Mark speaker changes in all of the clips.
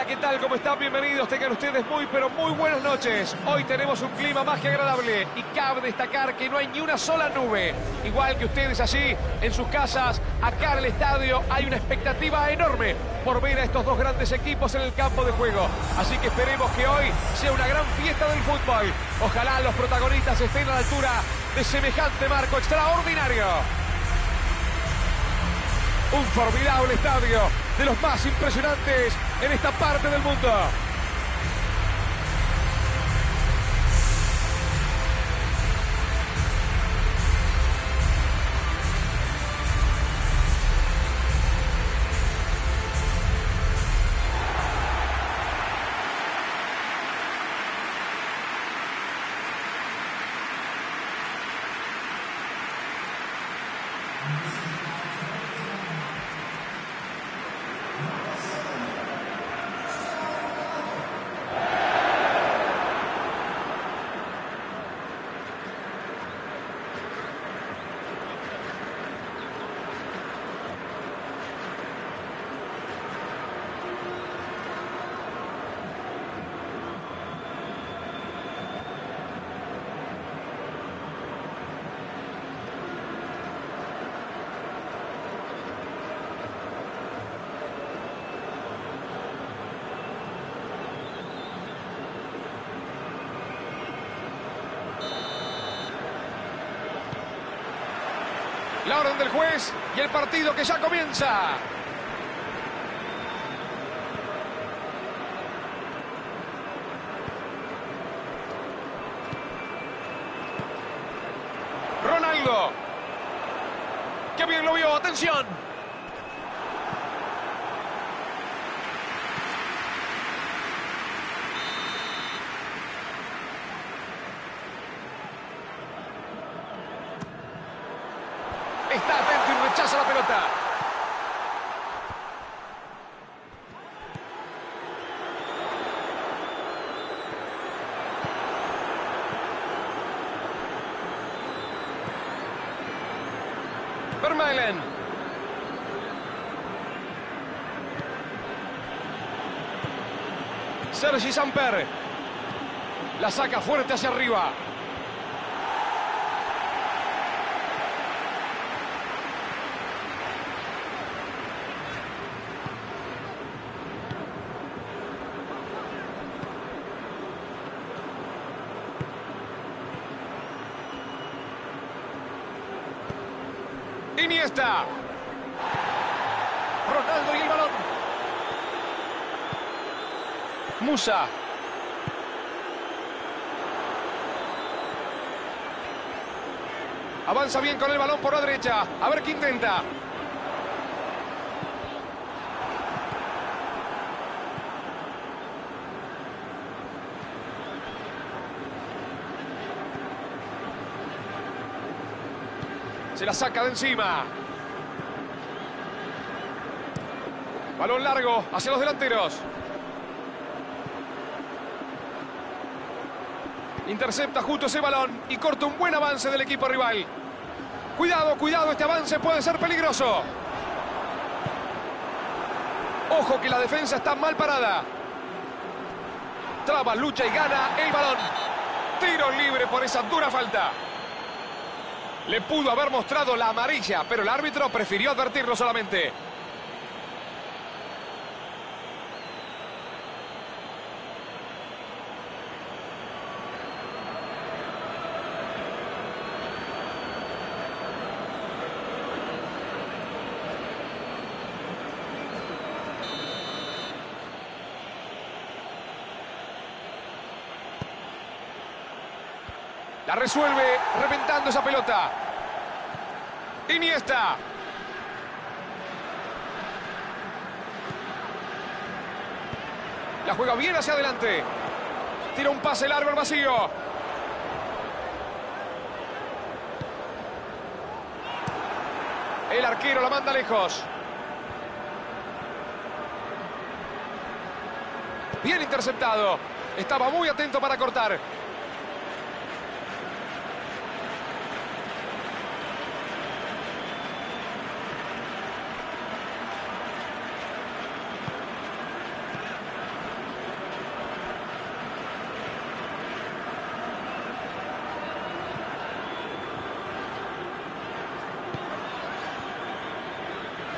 Speaker 1: Hola, ¿qué tal? ¿Cómo están? Bienvenidos. Tengan ustedes muy, pero muy buenas noches. Hoy tenemos un clima más que agradable y cabe destacar que no hay ni una sola nube. Igual que ustedes allí, en sus casas, acá en el estadio hay una expectativa enorme por ver a estos dos grandes equipos en el campo de juego. Así que esperemos que hoy sea una gran fiesta del fútbol. Ojalá los protagonistas estén a la altura de semejante marco extraordinario. Un formidable estadio, de los más impresionantes en esta parte del mundo. La orden del juez y el partido que ya comienza. Ronaldo. ¡Qué bien lo vio! ¡Atención! Está atento y rechaza la pelota. Vermaelen. Sergi Samper. La saca fuerte hacia arriba. Iniesta. Ronaldo y el balón. Musa. Avanza bien con el balón por la derecha. A ver qué intenta. Se la saca de encima. Balón largo hacia los delanteros. Intercepta justo ese balón y corta un buen avance del equipo rival. Cuidado, cuidado, este avance puede ser peligroso. Ojo que la defensa está mal parada. Traba, lucha y gana el balón. Tiro libre por esa dura falta. Le pudo haber mostrado la amarilla, pero el árbitro prefirió advertirlo solamente. La resuelve reventando esa pelota. Iniesta. La juega bien hacia adelante. Tira un pase largo al vacío. El arquero la manda lejos. Bien interceptado. Estaba muy atento para cortar.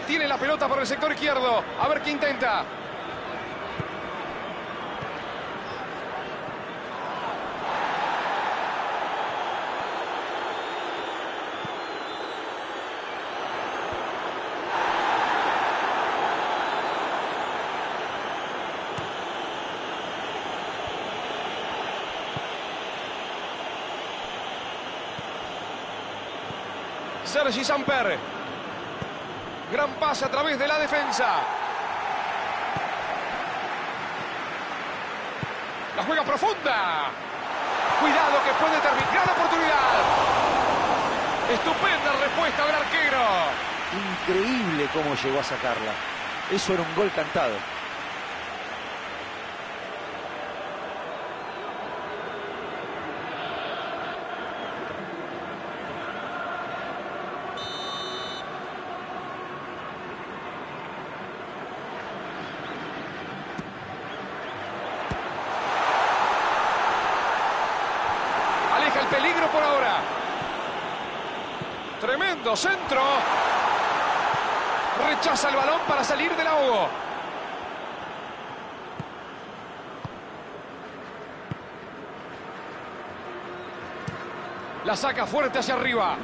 Speaker 1: Tiene la pelota por el sector izquierdo. A ver qué intenta. Sergi Samper. Gran pase a través de la defensa. La juega profunda. Cuidado que puede terminar. Gran oportunidad. Estupenda respuesta del arquero.
Speaker 2: Increíble cómo llegó a sacarla. Eso era un gol cantado.
Speaker 1: El peligro por ahora. Tremendo centro. Rechaza el balón para salir del ahogo. La saca fuerte hacia arriba.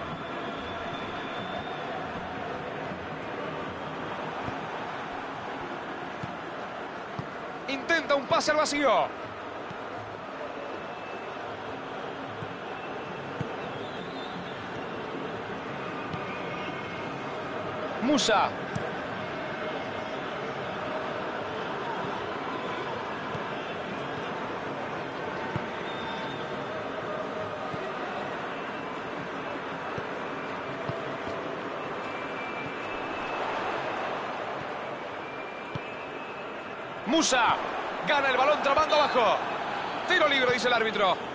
Speaker 1: Intenta un pase al vacío. Musa. Musa. Gana el balón trabando abajo. Tiro libre, dice el árbitro.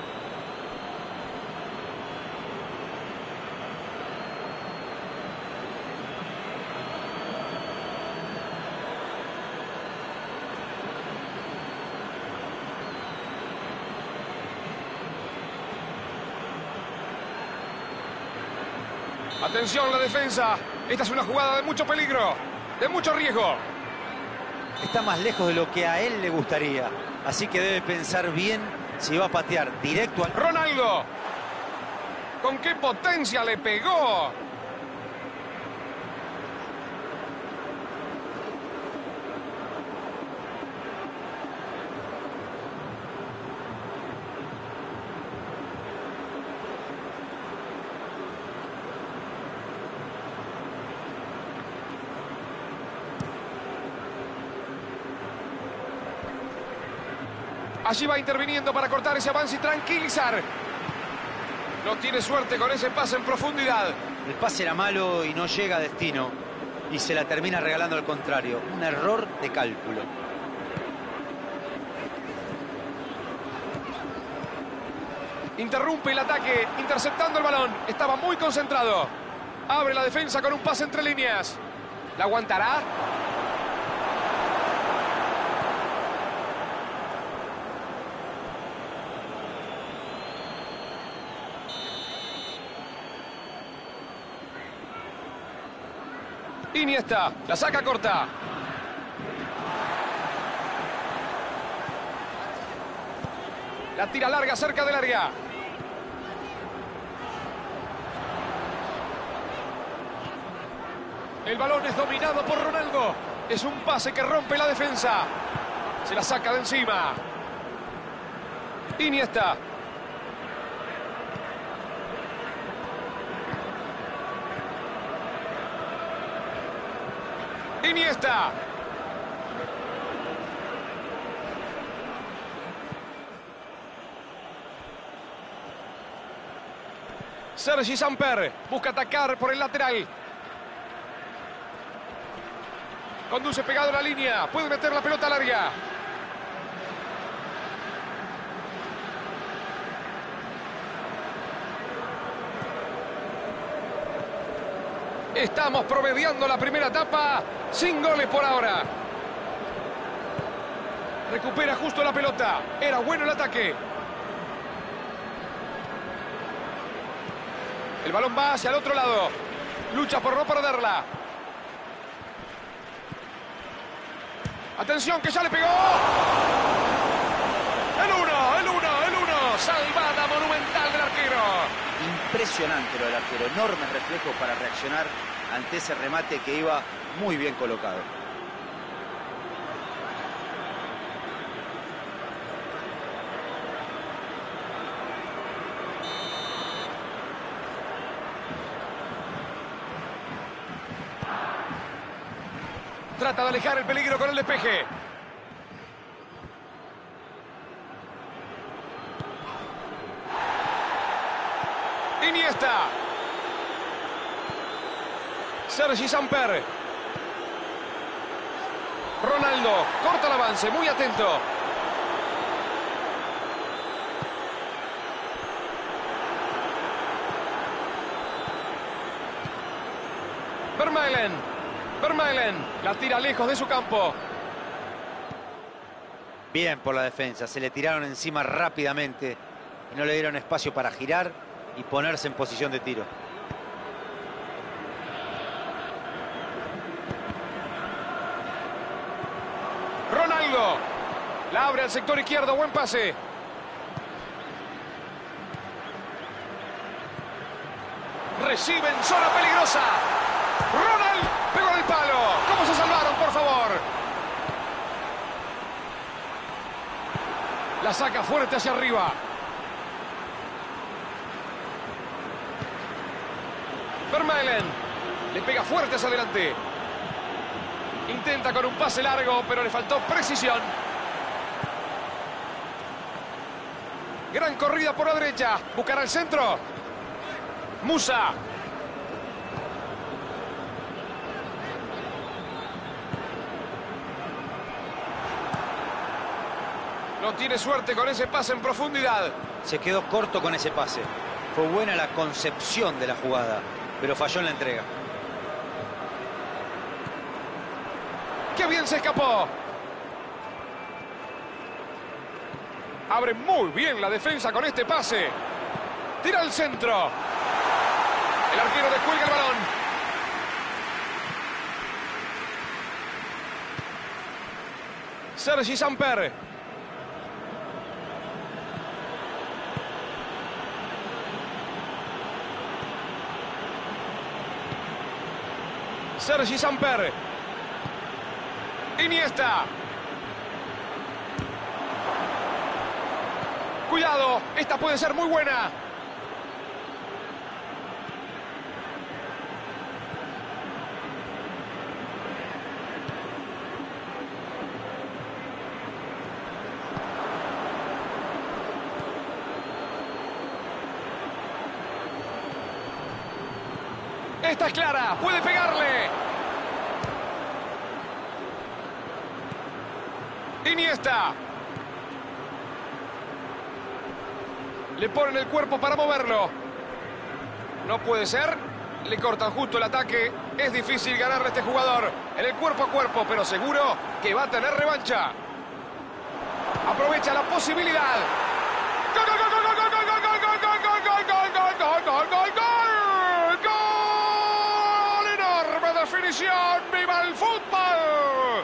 Speaker 1: Atención la defensa. Esta es una jugada de mucho peligro, de mucho riesgo.
Speaker 2: Está más lejos de lo que a él le gustaría. Así que debe pensar bien si va a patear directo al...
Speaker 1: Ronaldo. ¿Con qué potencia le pegó? Allí va interviniendo para cortar ese avance y tranquilizar. No tiene suerte con ese pase en profundidad.
Speaker 2: El pase era malo y no llega a destino. Y se la termina regalando al contrario. Un error de cálculo.
Speaker 1: Interrumpe el ataque, interceptando el balón. Estaba muy concentrado. Abre la defensa con un pase entre líneas. ¿La aguantará? Iniesta, la saca corta. La tira larga cerca del área. El balón es dominado por Ronaldo. Es un pase que rompe la defensa. Se la saca de encima. Iniesta. Iniesta. Sergi Samper busca atacar por el lateral. Conduce pegado a la línea. Puede meter la pelota larga. Estamos promediando la primera etapa. Sin goles por ahora. Recupera justo la pelota. Era bueno el ataque. El balón va hacia el otro lado. Lucha por no perderla. Atención, que ya le pegó. El uno. Salvada monumental del arquero.
Speaker 2: Impresionante lo del arquero. Enormes reflejos para reaccionar ante ese remate que iba muy bien colocado.
Speaker 1: Trata de alejar el peligro con el despeje. Iniesta. Sergi Samper. Ronaldo. Corta el avance. Muy atento. Vermaelen. La tira lejos de su campo.
Speaker 2: Bien por la defensa. Se le tiraron encima rápidamente y no le dieron espacio para girar y ponerse en posición de tiro.
Speaker 1: Ronaldo. La abre al sector izquierdo. Buen pase. Recibe en zona peligrosa. Ronald pegó en el palo. ¿Cómo se salvaron, por favor? La saca fuerte hacia arriba. Vermaelen. Le pega fuerte hacia adelante. Intenta con un pase largo, pero le faltó precisión. Gran corrida por la derecha. Buscará el centro. Musa. No tiene suerte con ese pase en profundidad.
Speaker 2: Se quedó corto con ese pase. Fue buena la concepción de la jugada, pero falló en la entrega.
Speaker 1: ¡Qué bien se escapó! Abre muy bien la defensa con este pase. Tira al centro. El arquero descuelga el balón. Sergi Samper. Sergi Samper. Iniesta. Cuidado, esta puede ser muy buena. Esta es clara, puede pegarle. Iniesta. Le ponen el cuerpo para moverlo. No puede ser. Le cortan justo el ataque. Es difícil ganarle a este jugador en el cuerpo a cuerpo, pero seguro que va a tener revancha. Aprovecha la posibilidad. ¡Gol, gol, gol, gol, gol, gol, gol, gol, gol, gol, gol, gol, gol, gol, gol, gol! ¡Gol! ¡Enorme definición! ¡Viva el fútbol!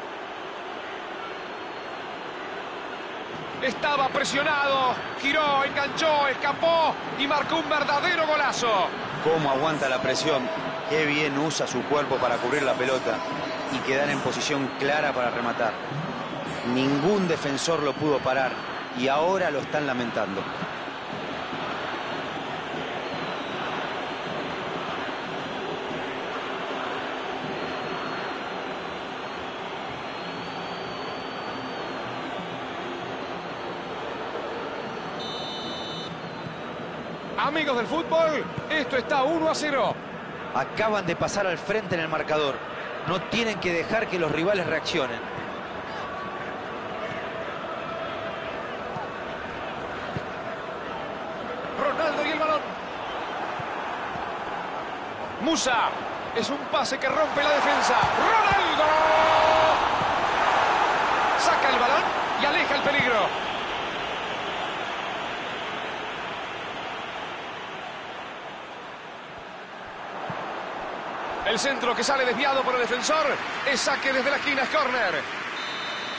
Speaker 1: Estaba presionado, giró, enganchó, escapó y marcó un verdadero golazo.
Speaker 2: Cómo aguanta la presión, qué bien usa su cuerpo para cubrir la pelota y quedar en posición clara para rematar. Ningún defensor lo pudo parar y ahora lo están lamentando.
Speaker 1: Amigos del fútbol, esto está 1-0.
Speaker 2: Acaban de pasar al frente en el marcador. No tienen que dejar que los rivales reaccionen.
Speaker 1: Ronaldo y el balón. Musa. Es un pase que rompe la defensa. ¡Ronaldo! Saca el balón y aleja el peligro. El centro que sale desviado por el defensor es saque desde la esquina, es córner.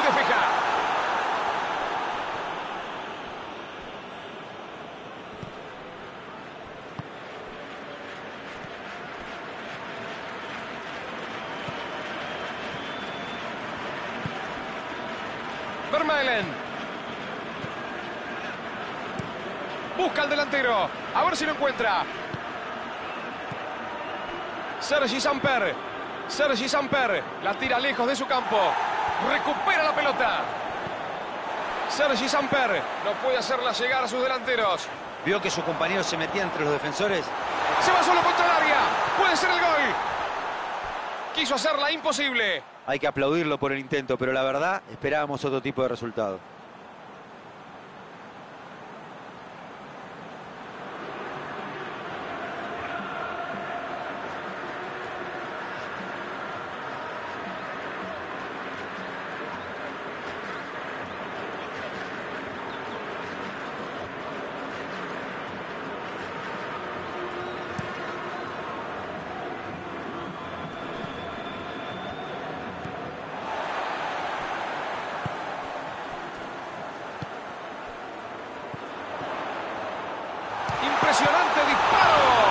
Speaker 1: despeja. Vermaelen. Busca al delantero. A ver si lo encuentra. Sergi Samper. Sergi Samper. La tira lejos de su campo. Recupera la pelota. Sergi Samper. No puede hacerla llegar a sus delanteros.
Speaker 2: Vio que su compañero se metía entre los defensores.
Speaker 1: Se va solo contra el área. Puede ser el gol. Quiso hacerla imposible.
Speaker 2: Hay que aplaudirlo por el intento, pero la verdad, esperábamos otro tipo de resultado.
Speaker 1: Impresionante disparo.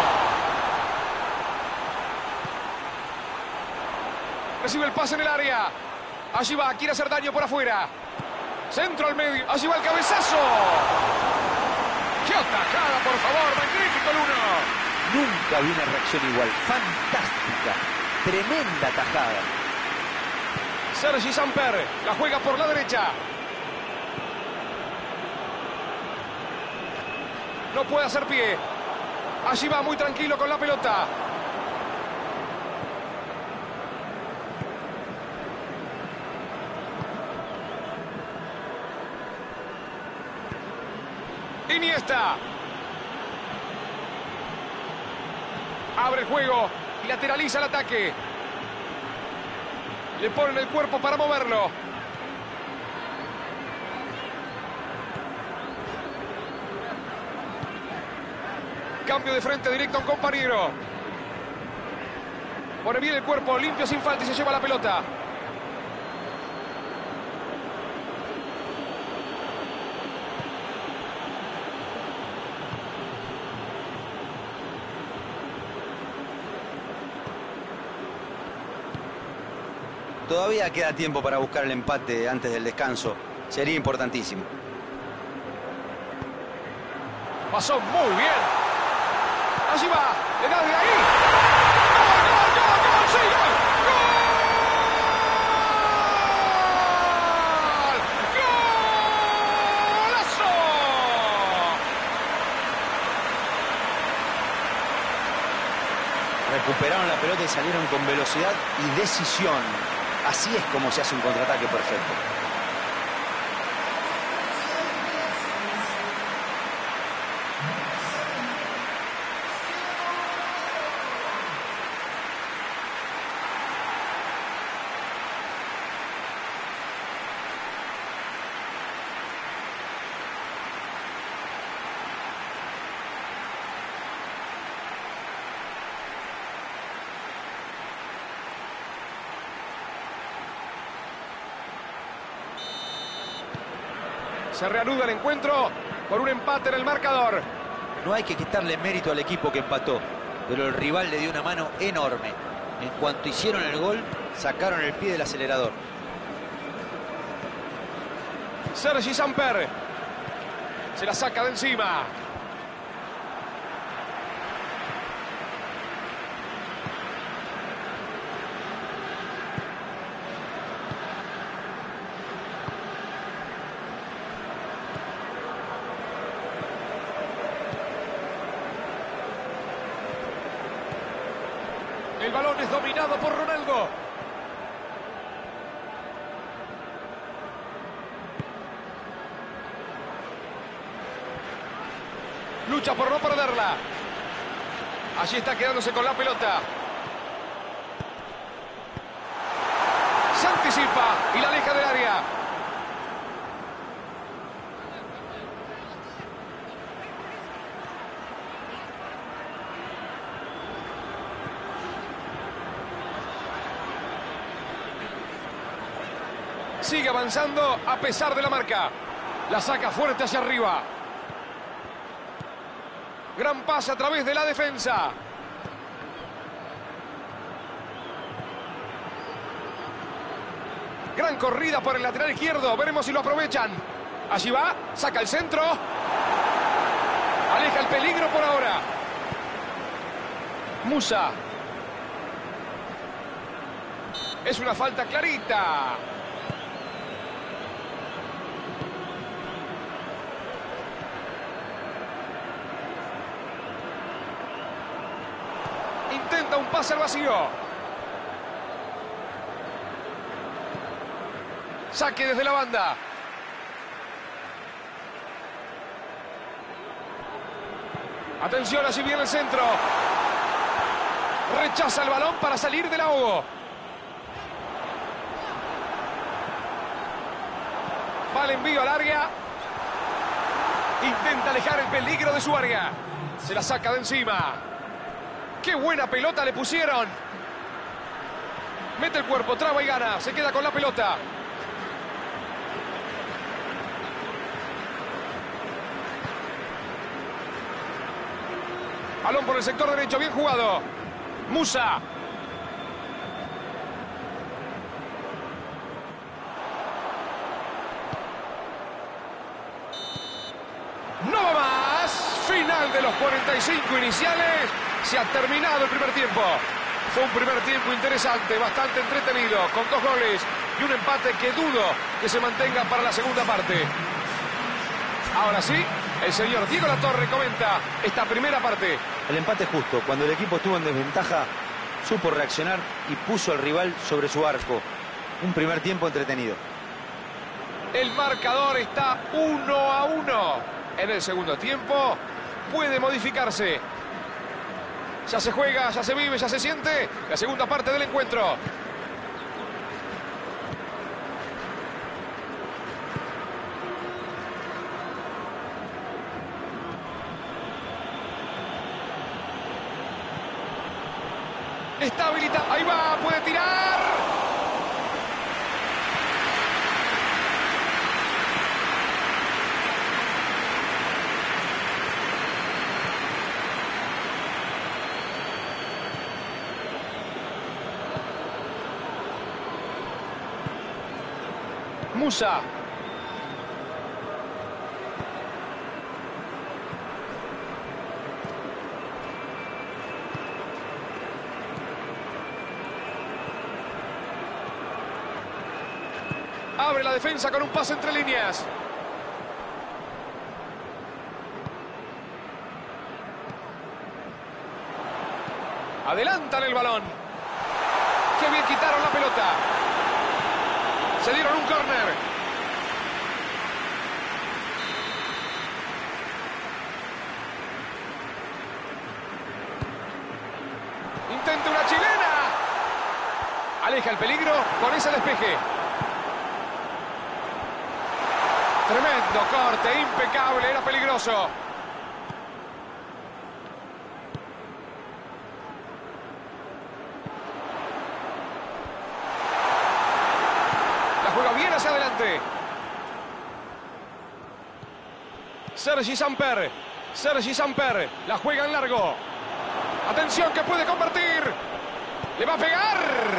Speaker 1: Recibe el pase en el área. Allí va, quiere hacer daño por afuera. Centro al medio. Allí va el cabezazo. ¡Qué atajada, por favor! ¡Magnífico el uno!
Speaker 2: Nunca vi una reacción igual. Fantástica. Tremenda tajada.
Speaker 1: Sergi Samper la juega por la derecha. No puede hacer pie. Allí va muy tranquilo con la pelota. Iniesta. Abre el juego y lateraliza el ataque. Le ponen el cuerpo para moverlo. Cambio de frente directo a un compañero. Pone bien el cuerpo, limpio sin falta y se lleva la pelota.
Speaker 2: Todavía queda tiempo para buscar el empate antes del descanso. Sería importantísimo.
Speaker 1: Pasó muy bien. Allí va, le da de ahí. ¡Gol, gol, gol, gol! ¡Sí, gol! ¡Gol! ¡Golazo!
Speaker 2: Recuperaron la pelota y salieron con velocidad y decisión. Así es como se hace un contraataque perfecto.
Speaker 1: Se reanuda el encuentro por un empate en el marcador.
Speaker 2: No hay que quitarle mérito al equipo que empató, pero el rival le dio una mano enorme. En cuanto hicieron el gol, sacaron el pie del acelerador.
Speaker 1: Sergi Samper se la saca de encima. El balón es dominado por Ronaldo. Lucha por no perderla. Allí está quedándose con la pelota. Se anticipa y la aleja del área. Sigue avanzando a pesar de la marca. La saca fuerte hacia arriba. Gran pase a través de la defensa. Gran corrida por el lateral izquierdo. Veremos si lo aprovechan. Allí va. Saca el centro. Aleja el peligro por ahora. Musa. Es una falta clarita. Intenta un pase al vacío. Saque desde la banda. Atención, así viene el centro. Rechaza el balón para salir del ahogo. Va el envío al área. Intenta alejar el peligro de su área. Se la saca de encima. ¡Qué buena pelota le pusieron! Mete el cuerpo, traba y gana. Se queda con la pelota. Balón por el sector derecho, bien jugado. Musa. No va más. Final de los 45 iniciales. Se ha terminado el primer tiempo. Fue un primer tiempo interesante, bastante entretenido, con 2 goles y un empate que dudo que se mantenga para la segunda parte. Ahora sí, el señor Diego Latorre comenta esta primera parte.
Speaker 2: El empate justo. Cuando el equipo estuvo en desventaja, supo reaccionar y puso al rival sobre su arco. Un primer tiempo entretenido.
Speaker 1: El marcador está 1-1. En el segundo tiempo puede modificarse. Ya se juega, ya se vive, ya se siente la segunda parte del encuentro. Está habilitado. Ahí va, puede tirar. Musa. Abre la defensa con un pase entre líneas. Adelantan el balón. Qué bien quitaron la pelota. Se dieron un córner. Intenta una chilena. Aleja el peligro con ese despeje. Tremendo corte, impecable, era peligroso. La juega bien hacia adelante. Sergi Samper. Sergi Samper. La juega en largo. Atención que puede convertir. Le va a pegar.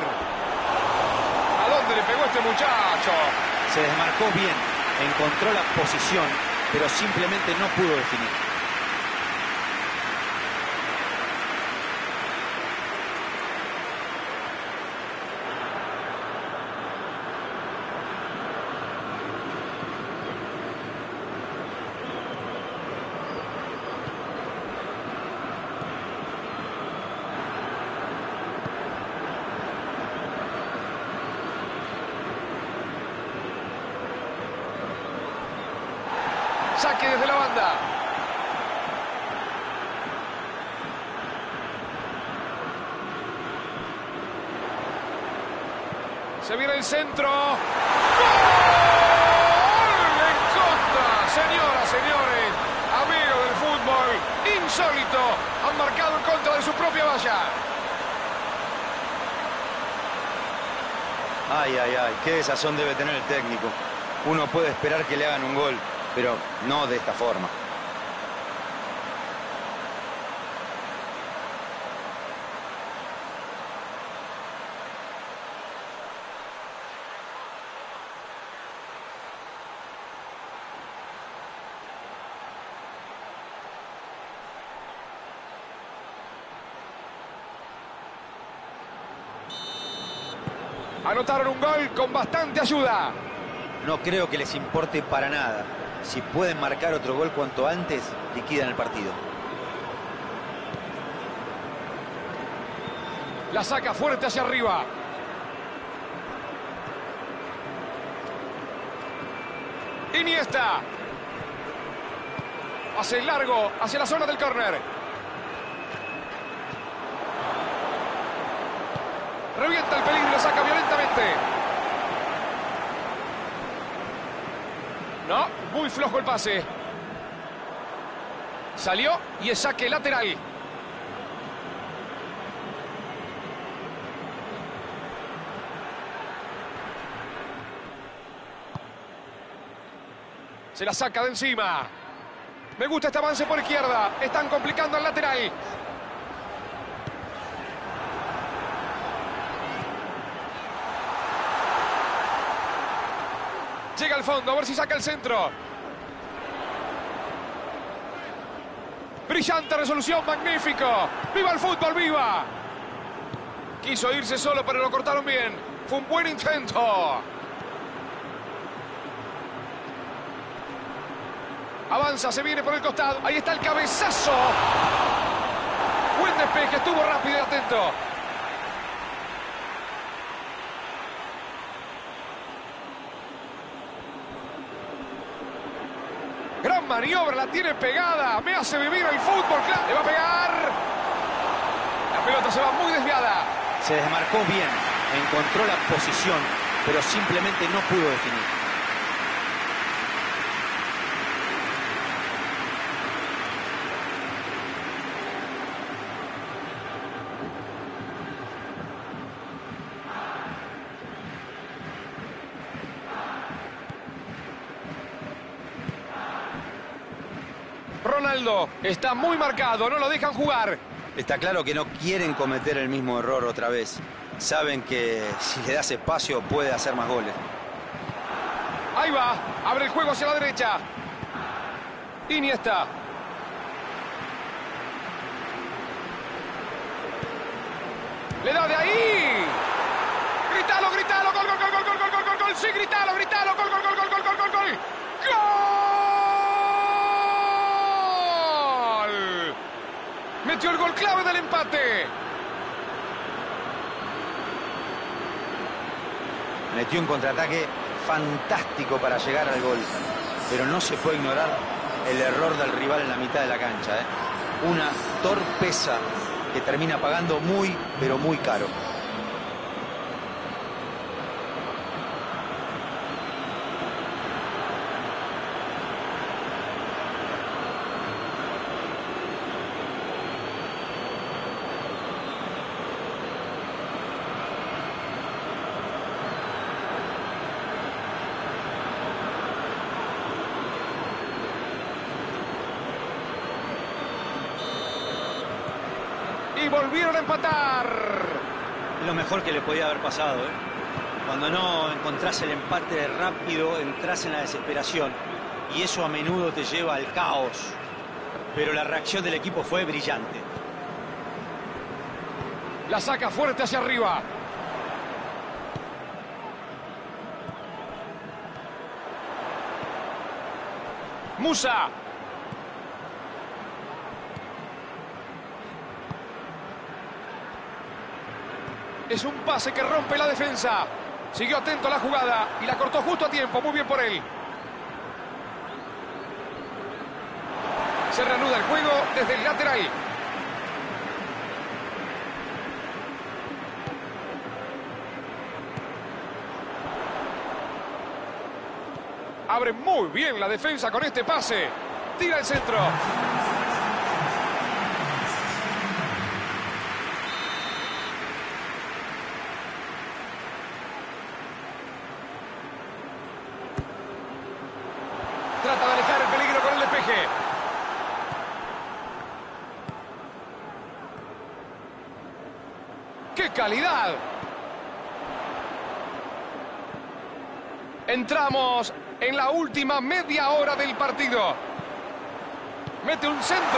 Speaker 1: ¿A dónde le pegó este muchacho?
Speaker 2: Se desmarcó bien. Encontró la posición, pero simplemente no pudo definir.
Speaker 1: Saque desde la banda. Se viene el centro. ¡Gol! En contra. Señoras, señores, amigos del fútbol, insólito. Han marcado en contra de su propia valla.
Speaker 2: Ay, ay, ay. Qué desazón debe tener el técnico. Uno puede esperar que le hagan un gol, pero no de esta forma.
Speaker 1: Anotaron un gol con bastante ayuda.
Speaker 2: No creo que les importe para nada. Si pueden marcar otro gol cuanto antes, liquidan el partido.
Speaker 1: La saca fuerte hacia arriba. Iniesta. Hace largo hacia la zona del córner. Revienta el peligro y lo saca violentamente. No, muy flojo el pase. Salió y es saque lateral. Se la saca de encima. Me gusta este avance por izquierda. Están complicando al lateral. Llega al fondo, a ver si saca el centro. Brillante resolución, magnífico. ¡Viva el fútbol, viva! Quiso irse solo, pero lo cortaron bien. Fue un buen intento. Avanza, se viene por el costado. Ahí está el cabezazo. Buen despeje, estuvo rápido y atento. Gran maniobra, la tiene pegada. Me hace vivir el fútbol. Le va a pegar. La pelota se va muy desviada.
Speaker 2: Se desmarcó bien, encontró la posición, pero simplemente no pudo definir.
Speaker 1: Ronaldo está muy marcado, no lo dejan jugar.
Speaker 2: Está claro que no quieren cometer el mismo error otra vez. Saben que si le das espacio puede hacer más goles.
Speaker 1: Ahí va, abre el juego hacia la derecha. Iniesta. Le da de ahí. Gritalo, gritalo, gol, gol, gol, gol, gol, gol, gol, gol. Sí, gritalo, gritalo, gol, gol, gol, gol, gol, gol, gol, gol. ¡Gol! Metió el gol clave del empate.
Speaker 2: Metió un contraataque fantástico para llegar al gol. Pero no se puede ignorar el error del rival en la mitad de la cancha, ¿eh? Una torpeza que termina pagando muy, pero muy caro.
Speaker 1: Y volvieron a empatar.
Speaker 2: Lo mejor que le podía haber pasado, ¿eh? Cuando no encontrás el empate rápido, entras en la desesperación. Y eso a menudo te lleva al caos. Pero la reacción del equipo fue brillante.
Speaker 1: La saca fuerte hacia arriba. Musa. Es un pase que rompe la defensa. Siguió atento a la jugada y la cortó justo a tiempo. Muy bien por él. Se reanuda el juego desde el lateral. Abre muy bien la defensa con este pase. Tira el centro. despeje. ¡Qué calidad! Entramos en la última media hora del partido. Mete un centro.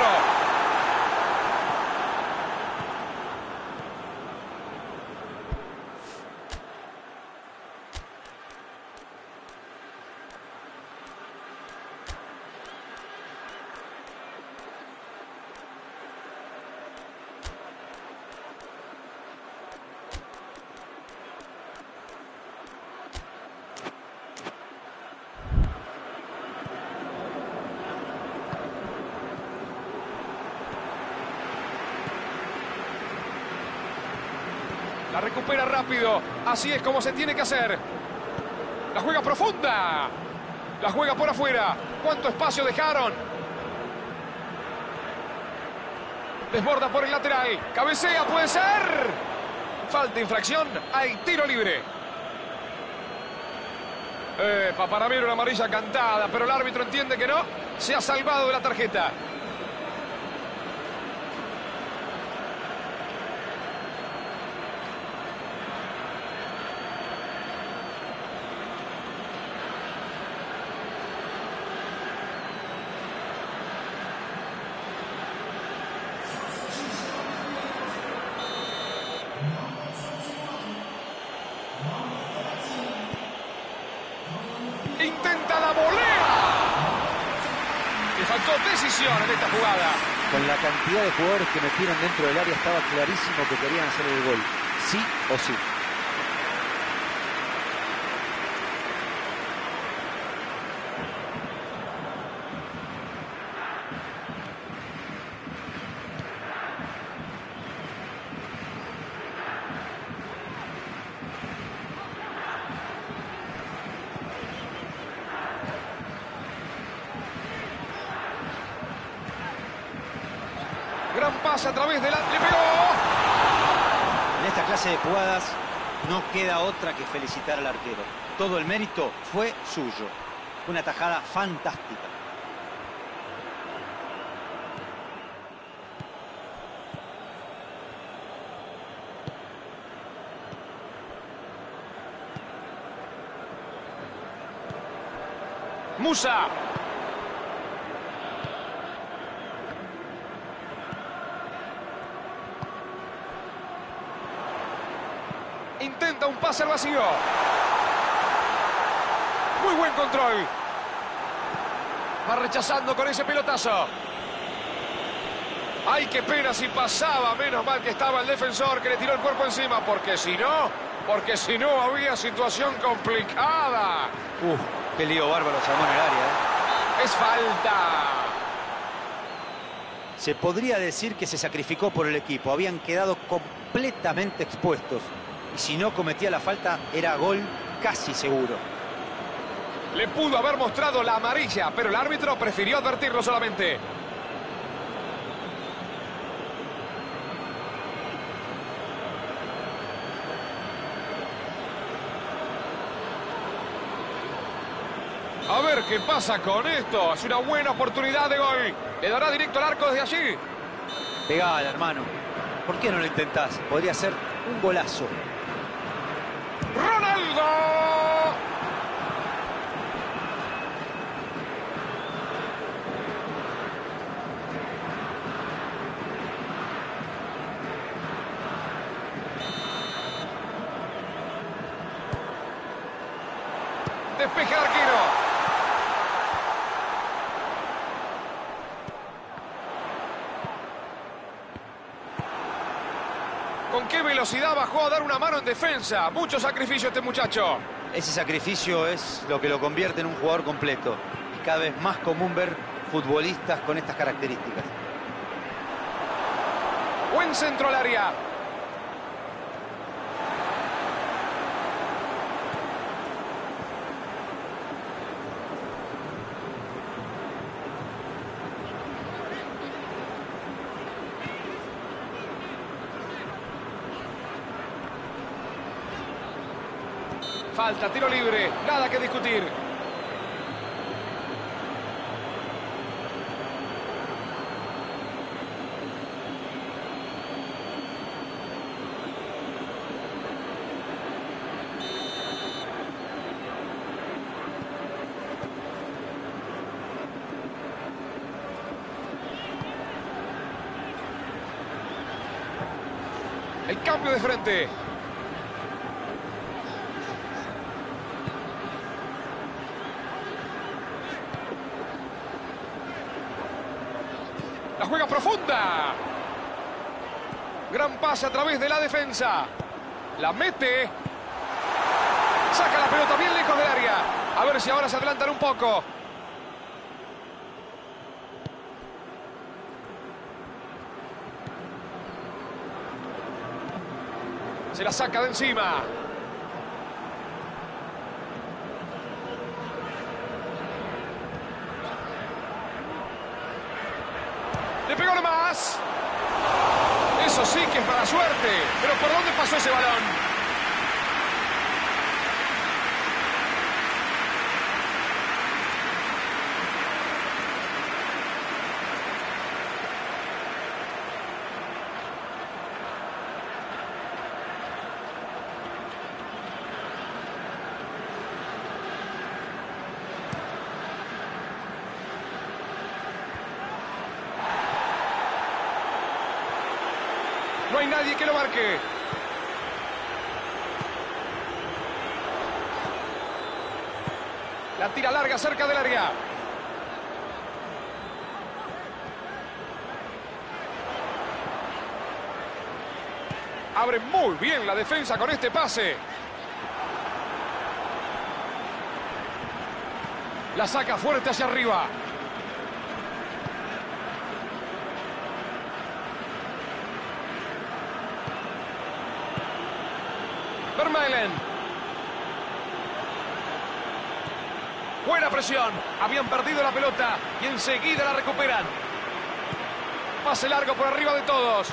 Speaker 1: La recupera rápido. Así es como se tiene que hacer. La juega profunda. La juega por afuera. ¿Cuánto espacio dejaron? Desborda por el lateral. Cabecea, puede ser. Falta, infracción. Hay tiro libre. Para mí era una amarilla cantada, pero el árbitro entiende que no. Se ha salvado de la tarjeta. Intenta la volea. Le faltó decisión en esta jugada.
Speaker 2: Con la cantidad de jugadores que metieron dentro del área estaba clarísimo que querían hacer el gol. Sí o sí.
Speaker 1: Gran pase a través de la... ¡Le pegó!
Speaker 2: En esta clase de jugadas no queda otra que felicitar al arquero. Todo el mérito fue suyo. Una tajada fantástica.
Speaker 1: Musa. Intenta un pase al vacío. Muy buen control. Va rechazando con ese pelotazo. Ay, qué pena si pasaba. Menos mal que estaba el defensor que le tiró el cuerpo encima. Porque si no había situación complicada.
Speaker 2: Qué lío bárbaro se armó en el área.
Speaker 1: Es falta.
Speaker 2: Se podría decir que se sacrificó por el equipo. Habían quedado completamente expuestos. Y si no cometía la falta, era gol casi seguro.
Speaker 1: Le pudo haber mostrado la amarilla, pero el árbitro prefirió advertirlo solamente. A ver qué pasa con esto. Es una buena oportunidad de gol. Le dará directo al arco desde allí.
Speaker 2: Pegala, hermano. ¿Por qué no lo intentás? Podría ser un golazo.
Speaker 1: ¡Ronaldo! Despeja el arquero. ¿Con qué velocidad bajó a dar una mano en defensa? Mucho sacrificio este muchacho.
Speaker 2: Ese sacrificio es lo que lo convierte en un jugador completo. Y cada vez más común ver futbolistas con estas características.
Speaker 1: Buen centro al área. Falta, tiro libre, nada que discutir. El cambio de frente. La juega profunda. Gran pase a través de la defensa. La mete. Saca la pelota bien lejos del área. A ver si ahora se adelantan un poco. Se la saca de encima. Le pegó nomás. Eso sí que es para suerte. Pero ¿por dónde pasó ese balón? No hay nadie que lo marque. La tira larga cerca del área. Abre muy bien la defensa con este pase. La saca fuerte hacia arriba. Vermaelen. Buena presión. Habían perdido la pelota y enseguida la recuperan. Pase largo por arriba de todos.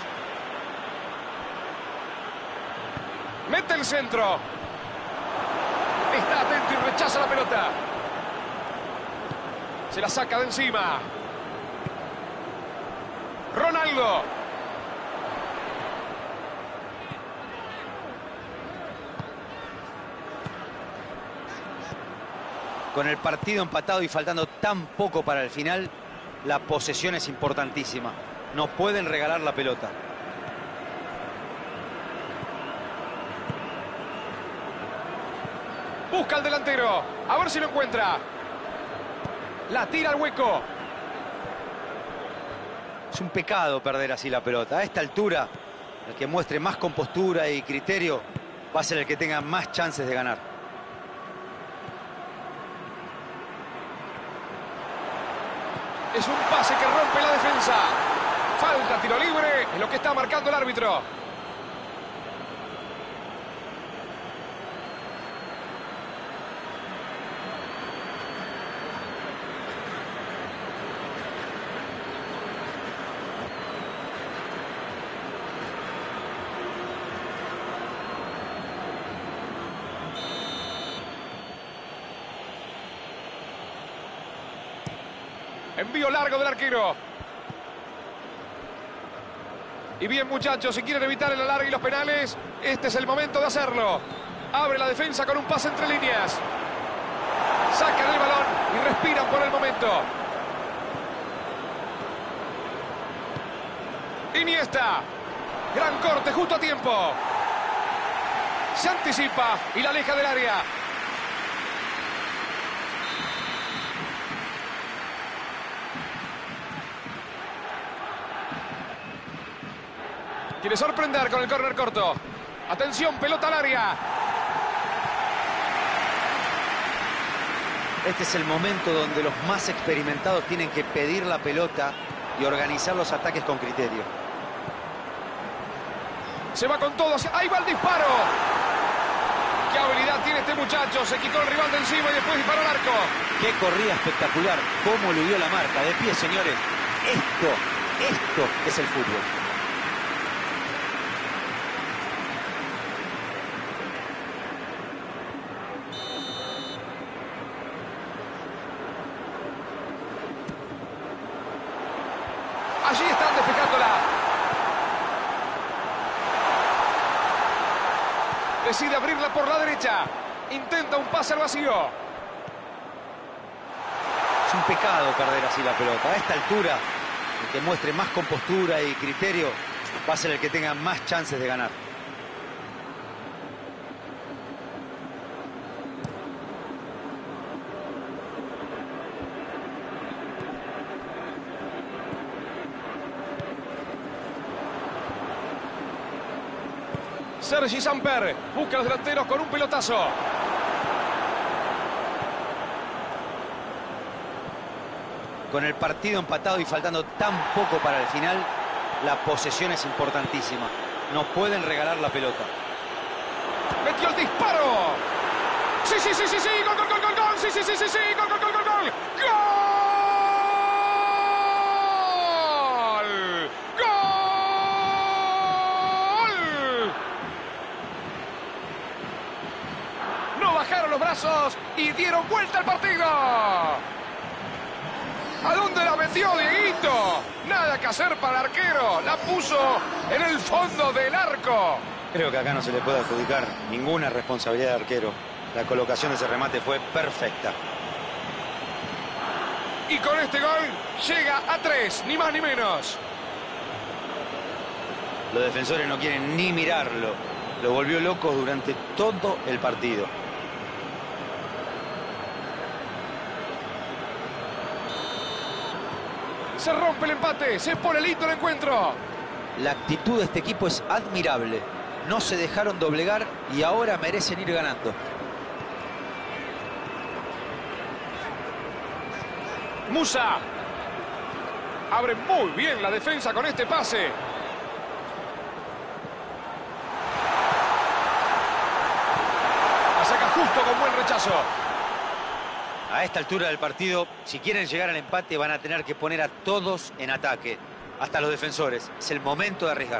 Speaker 1: Mete el centro. Está atento y rechaza la pelota. Se la saca de encima. Ronaldo.
Speaker 2: Con el partido empatado y faltando tan poco para el final, la posesión es importantísima. No pueden regalar la pelota.
Speaker 1: Busca al delantero. A ver si lo encuentra. La tira al hueco.
Speaker 2: Es un pecado perder así la pelota. A esta altura, el que muestre más compostura y criterio va a ser el que tenga más chances de ganar.
Speaker 1: Es un pase que rompe la defensa. Falta, tiro libre, es lo que está marcando el árbitro. Envío largo del arquero. Y bien, muchachos, si quieren evitar el alargue y los penales, este es el momento de hacerlo. Abre la defensa con un pase entre líneas. Sacan el balón y respiran por el momento. Iniesta. Gran corte justo a tiempo. Se anticipa y la aleja del área. Quiere sorprender con el córner corto. Atención, pelota al área.
Speaker 2: Este es el momento donde los más experimentados tienen que pedir la pelota y organizar los ataques con criterio.
Speaker 1: Se va con todo. Ahí va el disparo. Qué habilidad tiene este muchacho. Se quitó el rival de encima y después disparó al arco.
Speaker 2: Qué corrida espectacular. Cómo eludió la marca. De pie, señores. Esto es el fútbol.
Speaker 1: Allí están despejándola. Decide abrirla por la derecha. Intenta un pase al vacío.
Speaker 2: Es un pecado perder así la pelota. A esta altura, el que muestre más compostura y criterio va a ser el que tenga más chances de ganar.
Speaker 1: Sergi Samper busca a los delanteros con un pelotazo.
Speaker 2: Con el partido empatado y faltando tan poco para el final, la posesión es importantísima. No pueden regalar la pelota.
Speaker 1: ¡Metió el disparo! ¡Sí, sí, sí, sí, sí! ¡Gol, gol, gol, gol, gol! ¡Sí, sí, sí, sí, sí! ¡Gol, gol, gol, gol, gol! ¡Gol! ¡Gol! No bajaron los brazos y dieron vuelta al partido. ¿A dónde la metió Dieguito? Nada que hacer para el arquero. La puso en el fondo del arco.
Speaker 2: Creo que acá no se le puede adjudicar ninguna responsabilidad al arquero. La colocación de ese remate fue perfecta.
Speaker 1: Y con este gol llega a 3, ni más ni menos.
Speaker 2: Los defensores no quieren ni mirarlo. Lo volvió loco durante todo el partido.
Speaker 1: Se rompe el empate, se pone lindo el encuentro.
Speaker 2: La actitud de este equipo es admirable. No se dejaron doblegar y ahora merecen ir ganando.
Speaker 1: Musa. Abre muy bien la defensa con este pase. La saca justo con buen rechazo.
Speaker 2: A esta altura del partido, si quieren llegar al empate, van a tener que poner a todos en ataque. Hasta los defensores. Es el momento de arriesgar.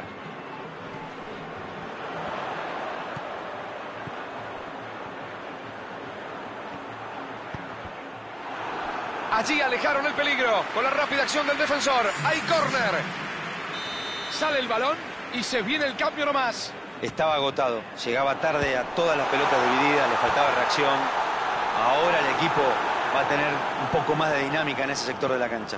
Speaker 1: Allí alejaron el peligro con la rápida acción del defensor. Hay córner. Sale el balón y se viene el cambio nomás.
Speaker 2: Estaba agotado. Llegaba tarde a todas las pelotas divididas. Le faltaba reacción. Ahora el equipo va a tener un poco más de dinámica en ese sector de la cancha.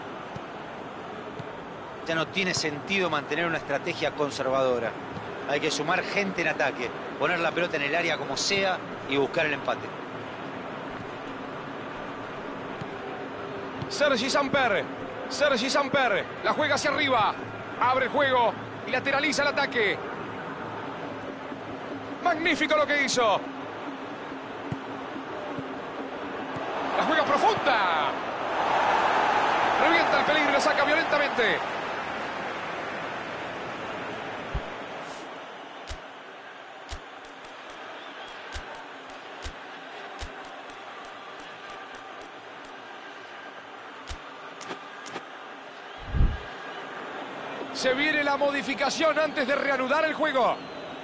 Speaker 2: Ya no tiene sentido mantener una estrategia conservadora. Hay que sumar gente en ataque, poner la pelota en el área como sea y buscar el empate.
Speaker 1: Sergi Samper. Sergi Samper. La juega hacia arriba. Abre el juego y lateraliza el ataque. Magnífico lo que hizo. La juega profunda. Revienta el peligro y la saca violentamente. Se viene la modificación antes de reanudar el juego.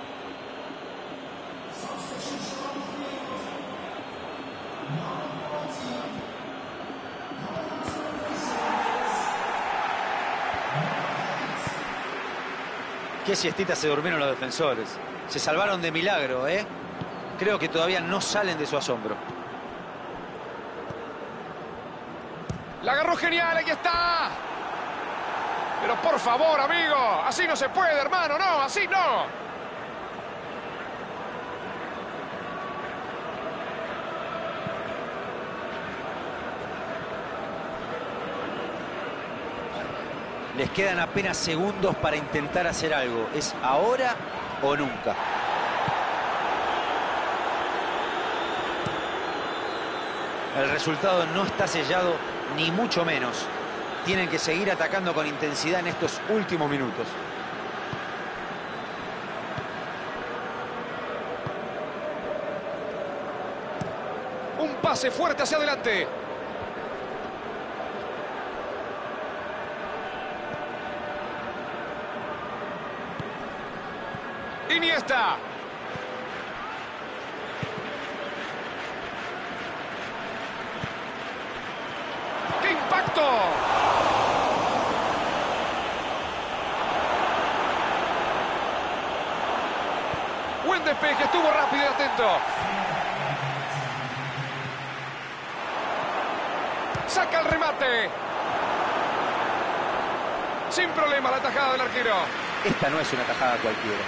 Speaker 2: Qué siestita se durmieron los defensores. Se salvaron de milagro, ¿eh? Creo que todavía no salen de su asombro.
Speaker 1: La agarró genial, aquí está. Pero por favor, amigo, así no se puede, hermano, no, así no.
Speaker 2: Les quedan apenas segundos para intentar hacer algo. ¿Es ahora o nunca? El resultado no está sellado, ni mucho menos. Tienen que seguir atacando con intensidad en estos últimos minutos.
Speaker 1: Un pase fuerte hacia adelante. Iniesta. ¡Qué impacto! Buen despeje, estuvo rápido y atento. Saca el remate. Sin problema la tajada del arquero.
Speaker 2: Esta no es una tajada cualquiera.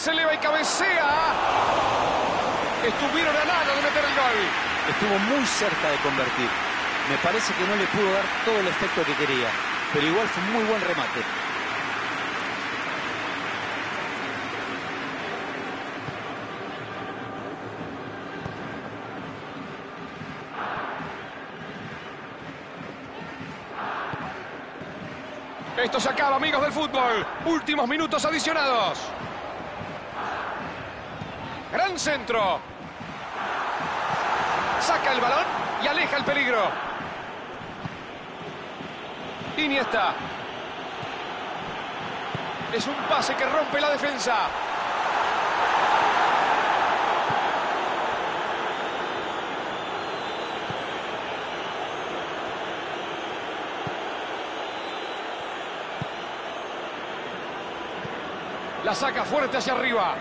Speaker 1: Se eleva y cabecea. Estuvieron a nada de meter el gol.
Speaker 2: Estuvo muy cerca de convertir. Me parece que no le pudo dar todo el efecto que quería, pero igual fue un muy buen remate.
Speaker 1: Esto se acaba, amigos del fútbol. Últimos minutos adicionados. Gran centro. Saca el balón y aleja el peligro. Iniesta. Es un pase que rompe la defensa. La saca fuerte hacia arriba.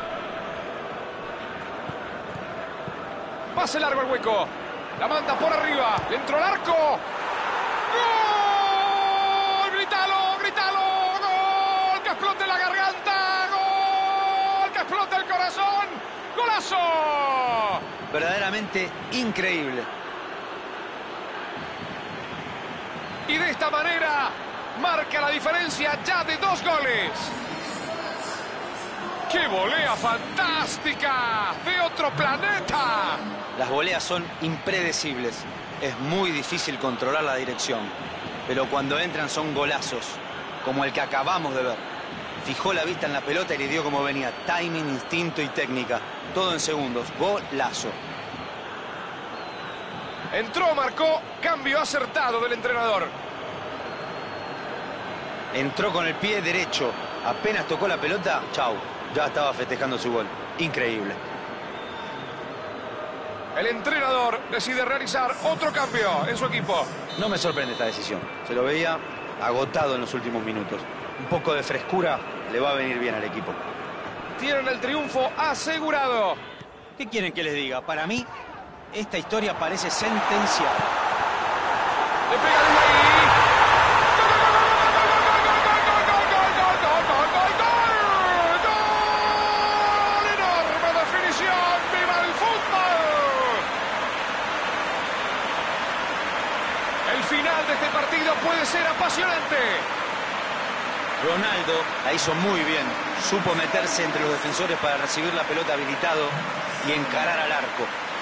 Speaker 1: Pase largo al hueco. La manda por arriba. Le entró al arco. ¡Gol! ¡Grítalo! ¡Grítalo! ¡Gol! ¡Que explote la garganta! ¡Gol! ¡Que explote el corazón! ¡Golazo!
Speaker 2: Verdaderamente increíble.
Speaker 1: Y de esta manera marca la diferencia ya de 2 goles. ¡Qué volea fantástica! ¡De otro planeta!
Speaker 2: Las voleas son impredecibles. Es muy difícil controlar la dirección. Pero cuando entran son golazos, como el que acabamos de ver. Fijó la vista en la pelota y le dio como venía. Timing, instinto y técnica. Todo en segundos. Golazo.
Speaker 1: Entró, marcó, cambio acertado del entrenador.
Speaker 2: Entró con el pie derecho. Apenas tocó la pelota, chau. Ya estaba festejando su gol. Increíble.
Speaker 1: El entrenador decide realizar otro cambio en su equipo.
Speaker 2: No me sorprende esta decisión. Se lo veía agotado en los últimos minutos. Un poco de frescura le va a venir bien al equipo.
Speaker 1: Tienen el triunfo asegurado.
Speaker 2: ¿Qué quieren que les diga? Para mí, esta historia parece sentenciada.
Speaker 1: Le pega desde ahí. ¡Gol! ¡Enorme definición! ¡Viva el fútbol! El final de este partido puede ser apasionante.
Speaker 2: Ronaldo la hizo muy bien. Supo meterse entre los defensores para recibir la pelota habilitado y encarar al arco.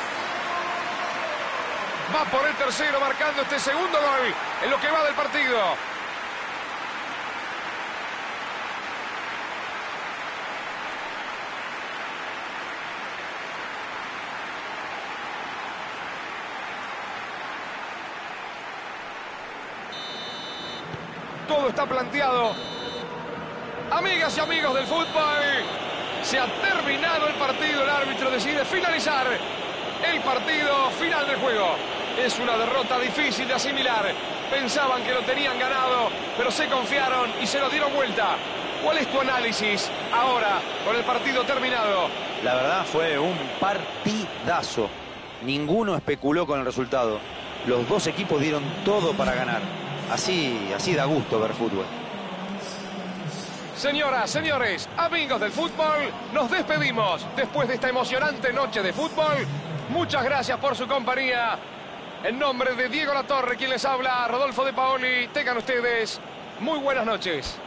Speaker 1: Va por el tercero, marcando este segundo gol en lo que va del partido. Todo está planteado. Amigas y amigos del fútbol, se ha terminado el partido. El árbitro decide finalizar el partido. Final del juego. Es una derrota difícil de asimilar. Pensaban que lo tenían ganado, pero se confiaron y se lo dieron vuelta. ¿Cuál es tu análisis ahora con el partido terminado?
Speaker 2: La verdad fue un partidazo. Ninguno especuló con el resultado. Los dos equipos dieron todo para ganar. Así da gusto ver fútbol.
Speaker 1: Señoras, señores, amigos del fútbol, nos despedimos después de esta emocionante noche de fútbol. Muchas gracias por su compañía. En nombre de Diego Latorre, quien les habla, Rodolfo De Paoli, tengan ustedes muy buenas noches.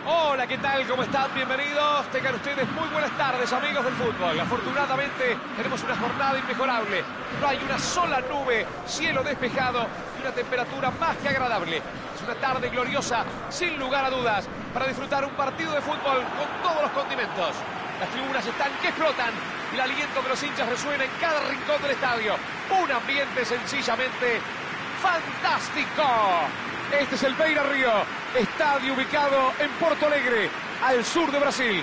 Speaker 1: Hola, ¿qué tal? ¿Cómo están? Bienvenidos. Tengan ustedes muy buenas tardes, amigos del fútbol. Afortunadamente, tenemos una jornada inmejorable. No hay una sola nube, cielo despejado y una temperatura más que agradable. Es una tarde gloriosa, sin lugar a dudas, para disfrutar un partido de fútbol con todos los condimentos. Las tribunas están que explotan y el aliento de los hinchas resuena en cada rincón del estadio. Un ambiente sencillamente fantástico. Este es el Beira Río, estadio ubicado en Porto Alegre, al sur de Brasil.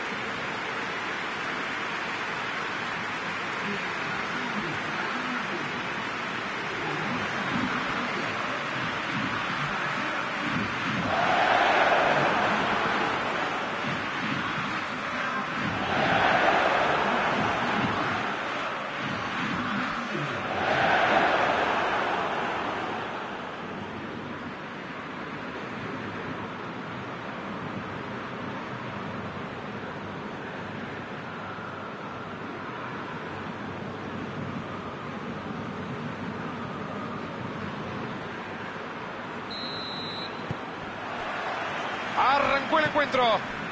Speaker 1: Arrancó el encuentro.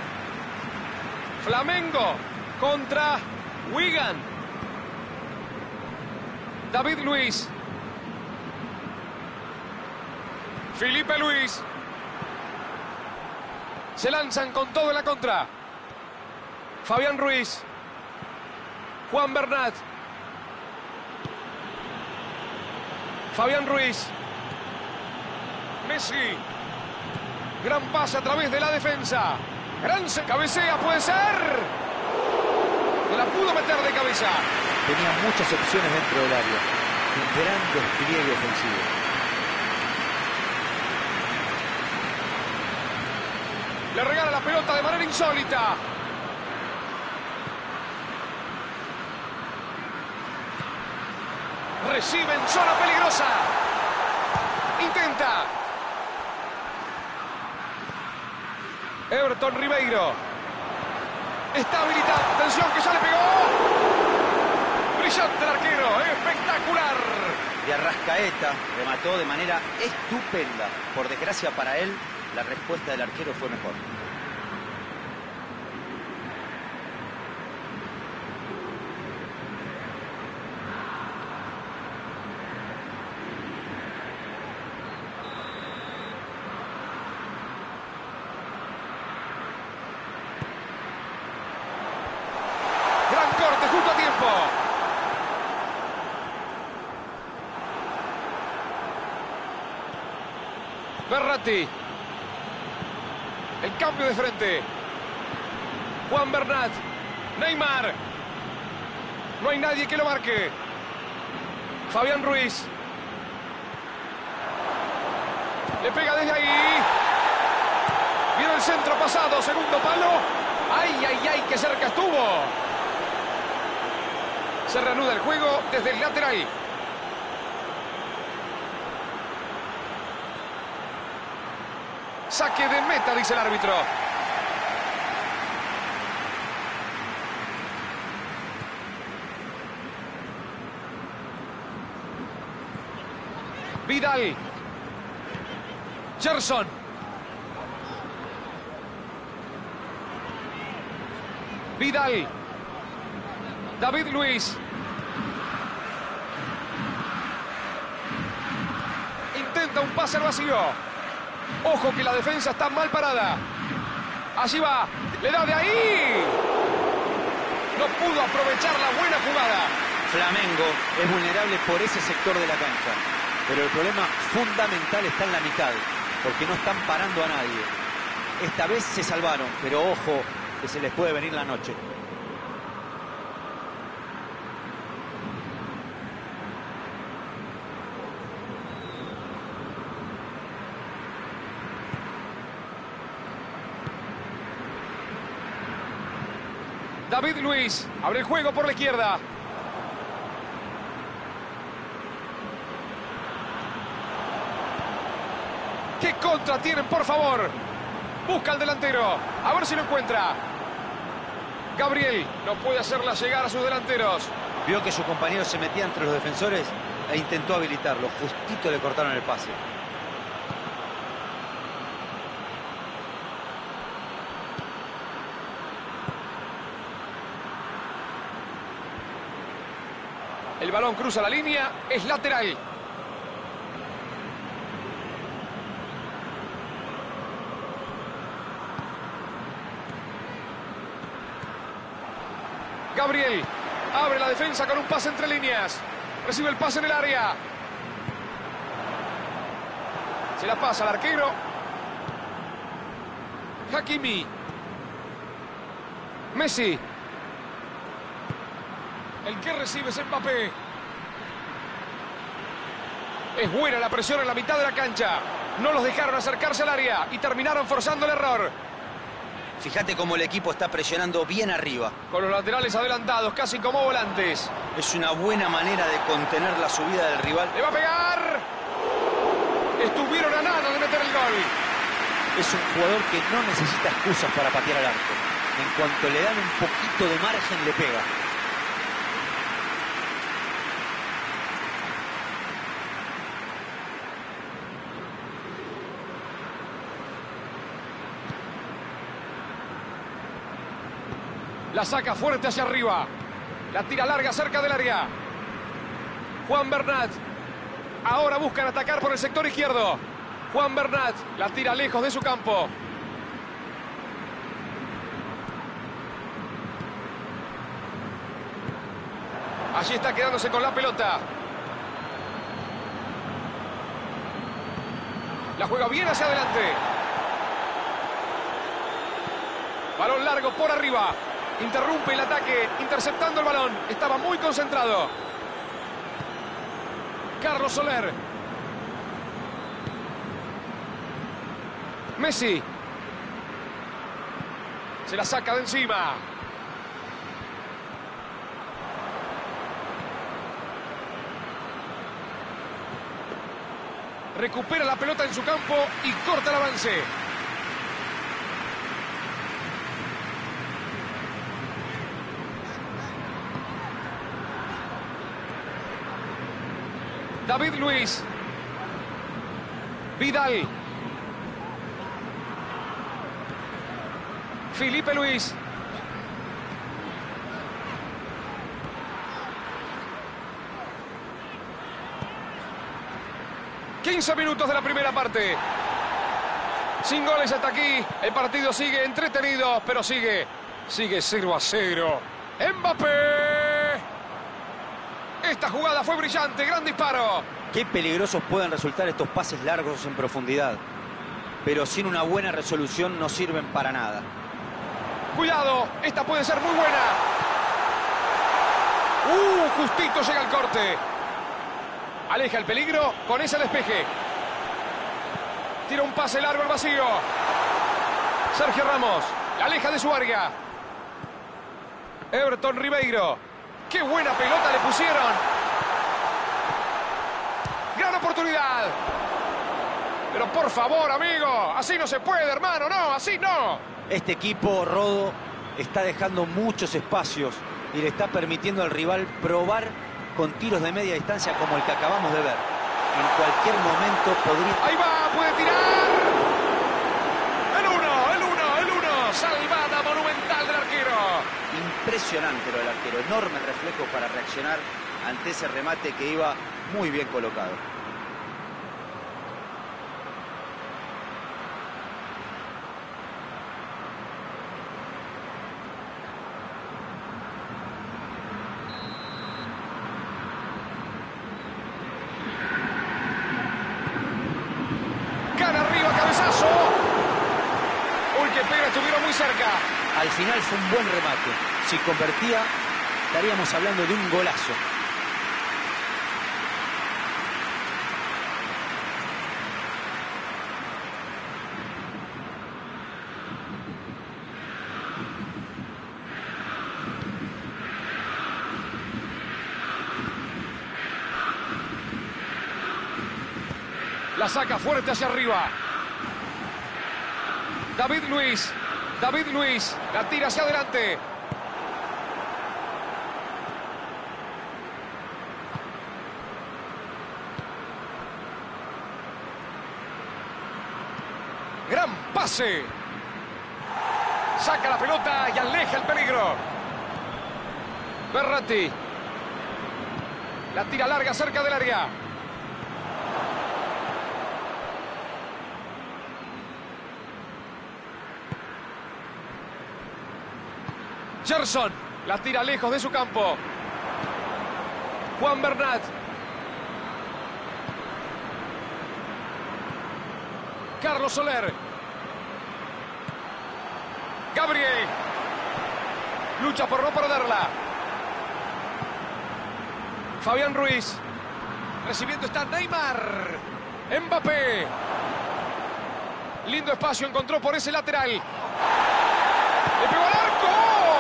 Speaker 1: Flamengo contra Wigan. David Luiz. Felipe Luis. Se lanzan con todo en la contra. Fabián Ruiz. Juan Bernat. Fabián Ruiz. Messi. Gran pase a través de la defensa. Gran cabecea, puede ser. La pudo meter de cabeza.
Speaker 2: Tenía muchas opciones dentro del área. Un gran despliegue ofensivo.
Speaker 1: Le regala la pelota de manera insólita. Recibe en zona peligrosa. Intenta. Everton Ribeiro. Está habilitado. Atención que ya le pegó. Brillante el arquero. Espectacular.
Speaker 2: De Arrascaeta remató de manera estupenda. Por desgracia para él, la respuesta del arquero fue mejor.
Speaker 1: Corte justo a tiempo. Berratti. El cambio de frente. Juan Bernat. Neymar. No hay nadie que lo marque. Fabián Ruiz. Le pega desde ahí. Viene el centro pasado. Segundo palo. ¡Ay, ay, ay! ¡Qué cerca estuvo! Se reanuda el juego desde el lateral. Saque de meta, dice el árbitro. Vidal. Gerson. Vidal. David Luiz. Intenta un pase al vacío. Ojo que la defensa está mal parada. Allí va. Le da de ahí. No pudo aprovechar la buena jugada.
Speaker 2: Flamengo es vulnerable por ese sector de la cancha. Pero el problema fundamental está en la mitad. Porque no están parando a nadie. Esta vez se salvaron. Pero ojo que se les puede venir la noche.
Speaker 1: David Luiz abre el juego por la izquierda. ¿Qué contra tienen, por favor? Busca al delantero. A ver si lo encuentra. Gabriel no puede hacerla llegar a sus delanteros.
Speaker 2: Vio que su compañero se metía entre los defensores e intentó habilitarlo. Justito le cortaron el pase.
Speaker 1: El balón cruza la línea, es lateral. Gabriel abre la defensa con un pase entre líneas. Recibe el pase en el área. Se la pasa al arquero. Hakimi. Messi. El que recibe es Mbappé. Es buena la presión en la mitad de la cancha. No los dejaron acercarse al área y terminaron forzando el error.
Speaker 2: Fíjate cómo el equipo está presionando bien arriba.
Speaker 1: Con los laterales adelantados, casi como volantes.
Speaker 2: Es una buena manera de contener la subida del rival.
Speaker 1: ¡Le va a pegar! Estuvieron a nada de meter el gol.
Speaker 2: Es un jugador que no necesita excusas para patear al arco. En cuanto le dan un poquito de margen, le pega.
Speaker 1: La saca fuerte hacia arriba. La tira larga cerca del área. Juan Bernat. Ahora buscan atacar por el sector izquierdo. Juan Bernat la tira lejos de su campo. Allí está quedándose con la pelota. La juega bien hacia adelante. Balón largo por arriba. Interrumpe el ataque, interceptando el balón. Estaba muy concentrado. Carlos Soler. Messi. Se la saca de encima. Recupera la pelota en su campo y corta el avance. David Luiz. Vidal. Filipe Luis. ...15 minutos de la primera parte. Sin goles hasta aquí. El partido sigue entretenido, pero sigue 0-0. ¡Mbappé! Esta jugada fue brillante, gran disparo.
Speaker 2: Qué peligrosos pueden resultar estos pases largos en profundidad. Pero sin una buena resolución no sirven para nada.
Speaker 1: Cuidado, esta puede ser muy buena. Justito llega el corte. Aleja el peligro con ese despeje. Tira un pase largo al vacío. Sergio Ramos la aleja de su área. Everton Ribeiro. ¡Qué buena pelota le pusieron! ¡Gran oportunidad! Pero por favor, amigo, así no se puede, hermano, no, así no.
Speaker 2: Este equipo, Rodo, está dejando muchos espacios y le está permitiendo al rival probar con tiros de media distancia como el que acabamos de ver. En cualquier momento podría...
Speaker 1: ¡Ahí va! ¡Puede tirar! ¡El uno! ¡Salvada monumental del arquero!
Speaker 2: Impresionante lo del arquero. Enorme reflejo para reaccionar ante ese remate que iba muy bien colocado.
Speaker 1: ¡Gana arriba, cabezazo! ¡Uy, qué pena! Estuvieron muy cerca.
Speaker 2: Al final fue un buen remate. Si convertía, estaríamos hablando de un golazo.
Speaker 1: La saca fuerte hacia arriba. David Luiz. La tira hacia adelante. Gran pase. Saca la pelota y aleja el peligro. Berratti. La tira larga cerca del área. Gerson. La tira lejos de su campo. Juan Bernat. Carlos Soler. Gabriel. Lucha por no perderla. Fabián Ruiz. Recibiendo está Neymar. Mbappé. Lindo espacio encontró por ese lateral. ¡Le pegó al arco!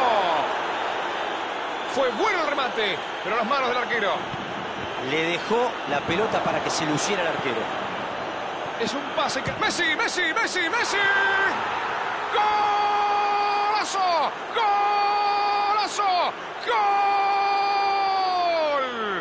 Speaker 1: Fue bueno el remate, pero a las manos del arquero.
Speaker 2: Le dejó la pelota para que se luciera el arquero.
Speaker 1: Es un pase que... ¡Messi! ¡Messi! ¡Messi! ¡Messi! ¡Golazo! ¡Golazo! ¡Gol!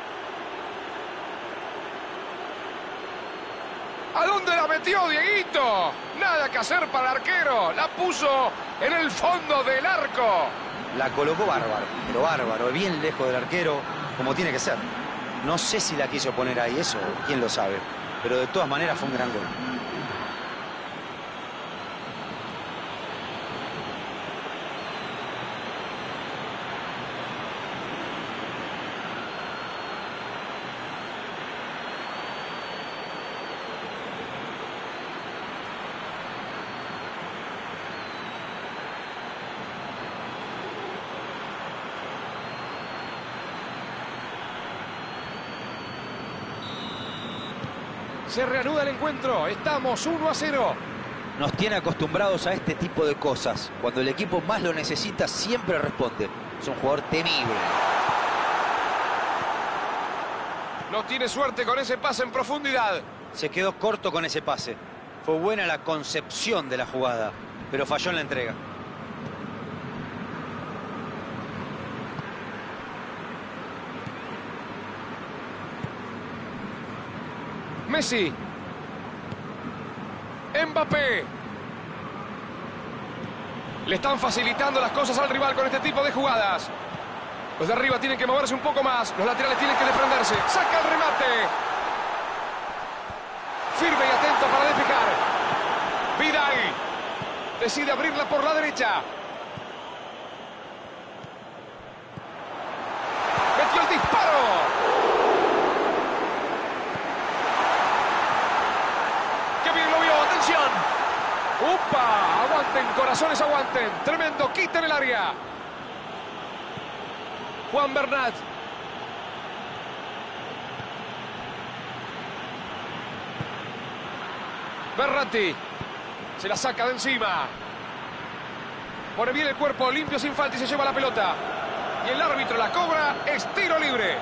Speaker 1: ¿A dónde la metió Dieguito? Nada que hacer para el arquero. La puso en el fondo del arco.
Speaker 2: La colocó bárbaro, pero bárbaro, bien lejos del arquero, como tiene que ser. No sé si la quiso poner ahí, eso, quién lo sabe. Pero de todas maneras fue un gran gol.
Speaker 1: Se reanuda el encuentro. Estamos 1-0.
Speaker 2: Nos tiene acostumbrados a este tipo de cosas. Cuando el equipo más lo necesita, siempre responde. Es un jugador temible.
Speaker 1: No tiene suerte con ese pase en profundidad.
Speaker 2: Se quedó corto con ese pase. Fue buena la concepción de la jugada, pero falló en la entrega.
Speaker 1: Messi. Mbappé. Le están facilitando las cosas al rival con este tipo de jugadas. Los de arriba tienen que moverse un poco más. Los laterales tienen que defenderse. Saca el remate. Firme y atento para despejar. Vidal. Decide abrirla por la derecha. Metió el disparo. ¡Upa! Aguanten, corazones, aguanten. Tremendo, quita en el área. Juan Bernat. Berratti. Se la saca de encima. Pone bien el cuerpo, limpio sin falta y se lleva la pelota. Y el árbitro la cobra, es tiro libre.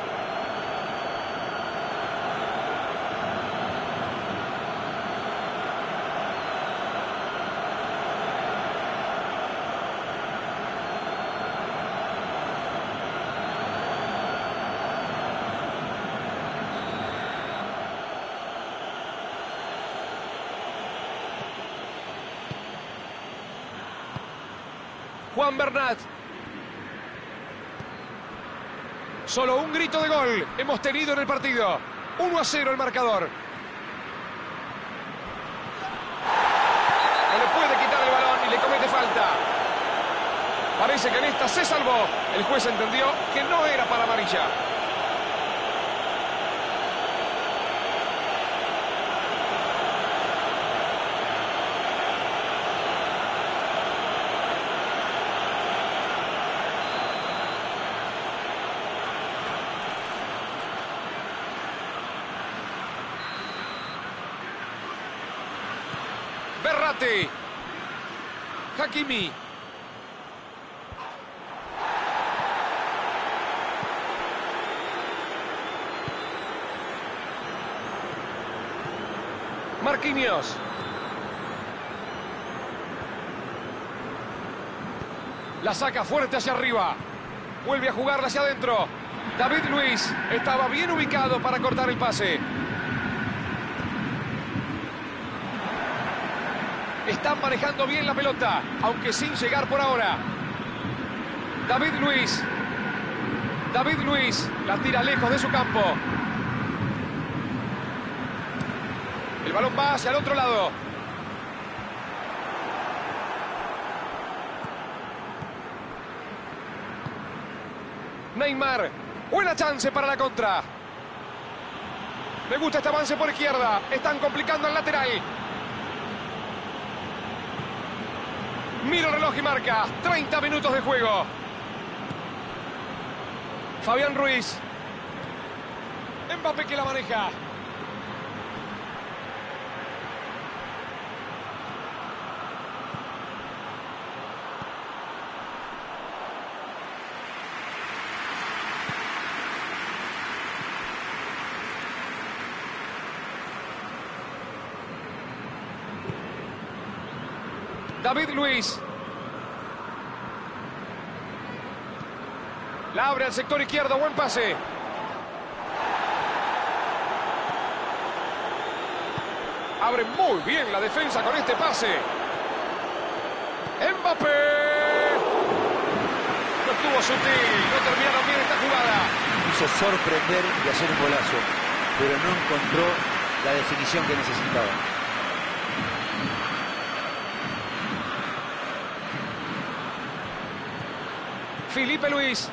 Speaker 1: Juan Bernat. Solo un grito de gol hemos tenido en el partido. 1-0 el marcador. No le puede quitar el balón y le comete falta. Parece que en esta se salvó. El juez entendió que no era para amarilla. Berratti. Hakimi. Marquinhos. La saca fuerte hacia arriba. Vuelve a jugarla hacia adentro. David Luiz estaba bien ubicado para cortar el pase. Están manejando bien la pelota, aunque sin llegar por ahora. David Luiz. David Luiz la tira lejos de su campo. El balón va hacia el otro lado. Neymar, buena chance para la contra. Me gusta este avance por izquierda. Están complicando el lateral. Mira el reloj y marca. 30 minutos de juego. Fabián Ruiz. Mbappé que la maneja. David Luiz. La abre al sector izquierdo, buen pase. Abre muy bien la defensa con este pase. Mbappé. No estuvo sutil, no terminaron bien esta jugada.
Speaker 2: Quiso sorprender y hacer un golazo, pero no encontró la definición que necesitaba.
Speaker 1: Filipe Luis.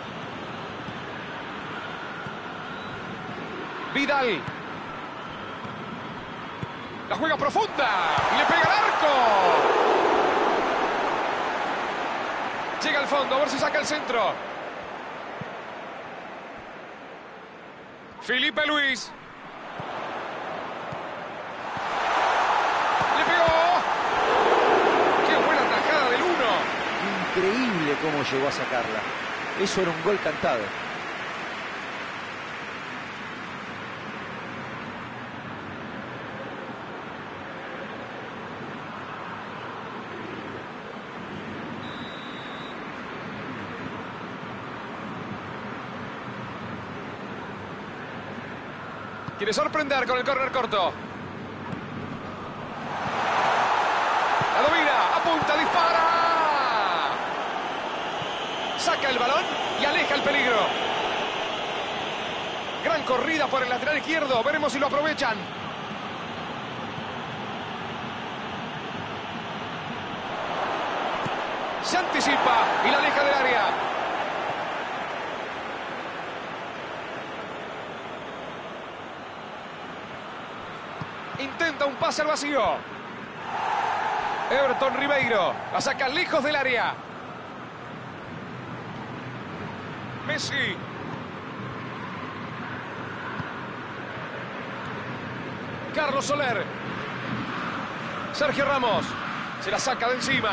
Speaker 1: Vidal. La juega profunda. Y le pega al arco. Llega al fondo, a ver si saca el centro. Filipe Luis. Le pegó. ¡Qué buena tajada del 1!
Speaker 2: Increíble cómo llegó a sacarla. Eso era un gol cantado.
Speaker 1: Quiere sorprender con el córner corto. La domina, apunta, dispara. Saca el balón y aleja el peligro. Gran corrida por el lateral izquierdo. Veremos si lo aprovechan. Se anticipa y la aleja del área. Intenta un pase al vacío. Everton Ribeiro la saca lejos del área. Messi. Carlos Soler. Sergio Ramos. Se la saca de encima.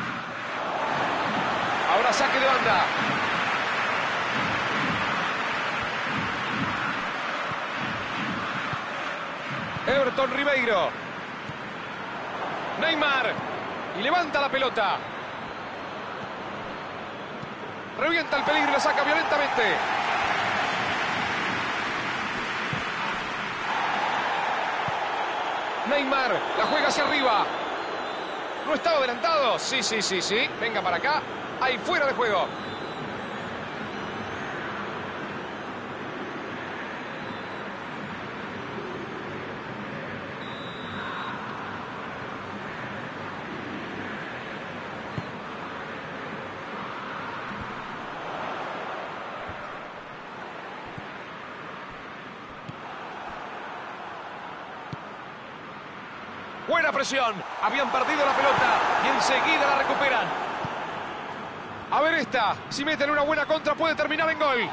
Speaker 1: Ahora saque de banda. Everton Ribeiro. Neymar. Y levanta la pelota. Revienta el peligro y la saca violentamente. Neymar la juega hacia arriba. ¿No estaba adelantado? Sí. Venga para acá. Ahí fuera de juego. Buena presión. Habían perdido la pelota y enseguida la recuperan. A ver esta. Si meten una buena contra puede terminar en gol.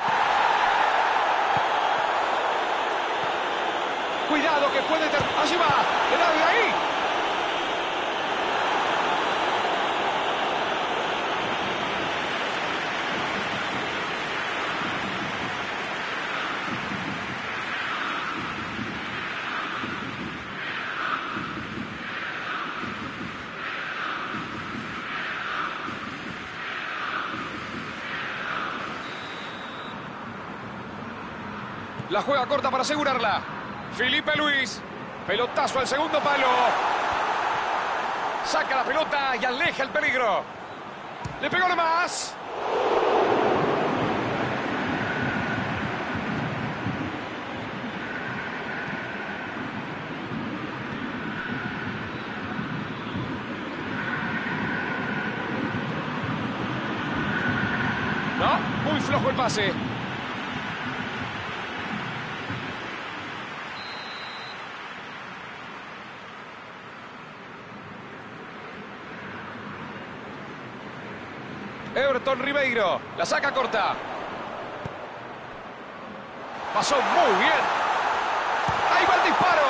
Speaker 1: Cuidado que puede terminar. Allí va. Le da de ahí. La juega corta para asegurarla. Filipe Luis. Pelotazo al segundo palo. Saca la pelota y aleja el peligro. Le pegó más. Muy flojo el pase. Everton Ribeiro. La saca corta. Pasó muy bien. Ahí va el disparo.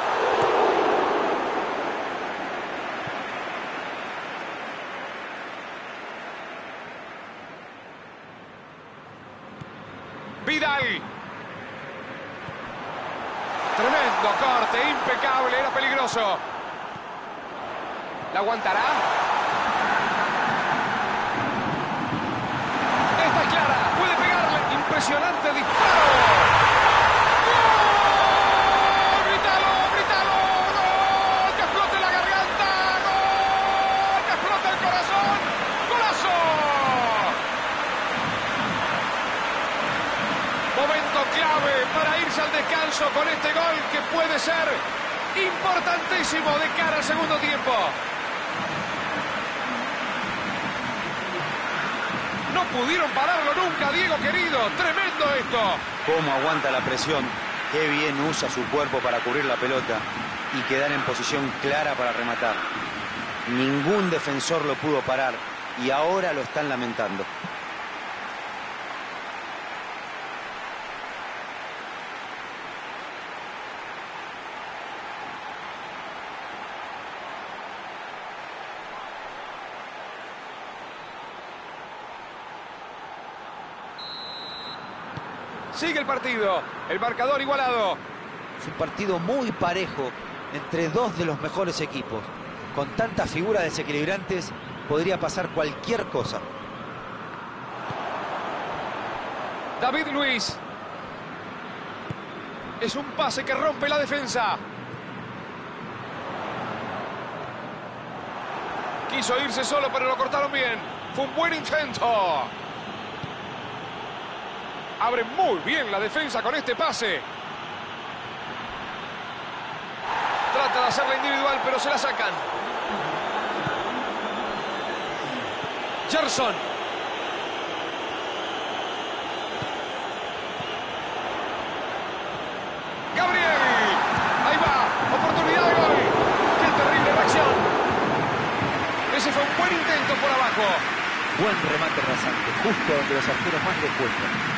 Speaker 1: Vidal. Tremendo corte, impecable, era peligroso. ¿La aguantará? Esta es clara, puede pegarle. Impresionante disparo. ¡Gol! ¡Grítalo, grítalo! ¡Gol! ¡Que explote la garganta! ¡Gol! ¡Que explote el corazón! ¡Golazo! Momento clave para irse al descanso con este gol que puede ser importantísimo de cara al segundo tiempo. No pudieron pararlo nunca, Diego querido. Tremendo esto.
Speaker 2: Cómo aguanta la presión. Qué bien usa su cuerpo para cubrir la pelota y quedar en posición clara para rematar. Ningún defensor lo pudo parar y ahora lo están lamentando.
Speaker 1: Sigue el partido, el marcador igualado.
Speaker 2: Es un partido muy parejo entre dos de los mejores equipos. Con tantas figuras desequilibrantes podría pasar cualquier cosa.
Speaker 1: David Luiz. Es un pase que rompe la defensa. Quiso irse solo, pero lo cortaron bien. Fue un buen intento. Abre muy bien la defensa con este pase. Trata de hacerla individual, pero se la sacan. Gerson. Gabriel. Ahí va. Oportunidad de gol. Qué terrible reacción. Ese fue un buen intento por abajo.
Speaker 2: Buen remate rasante, justo donde los arqueros más les cuesta.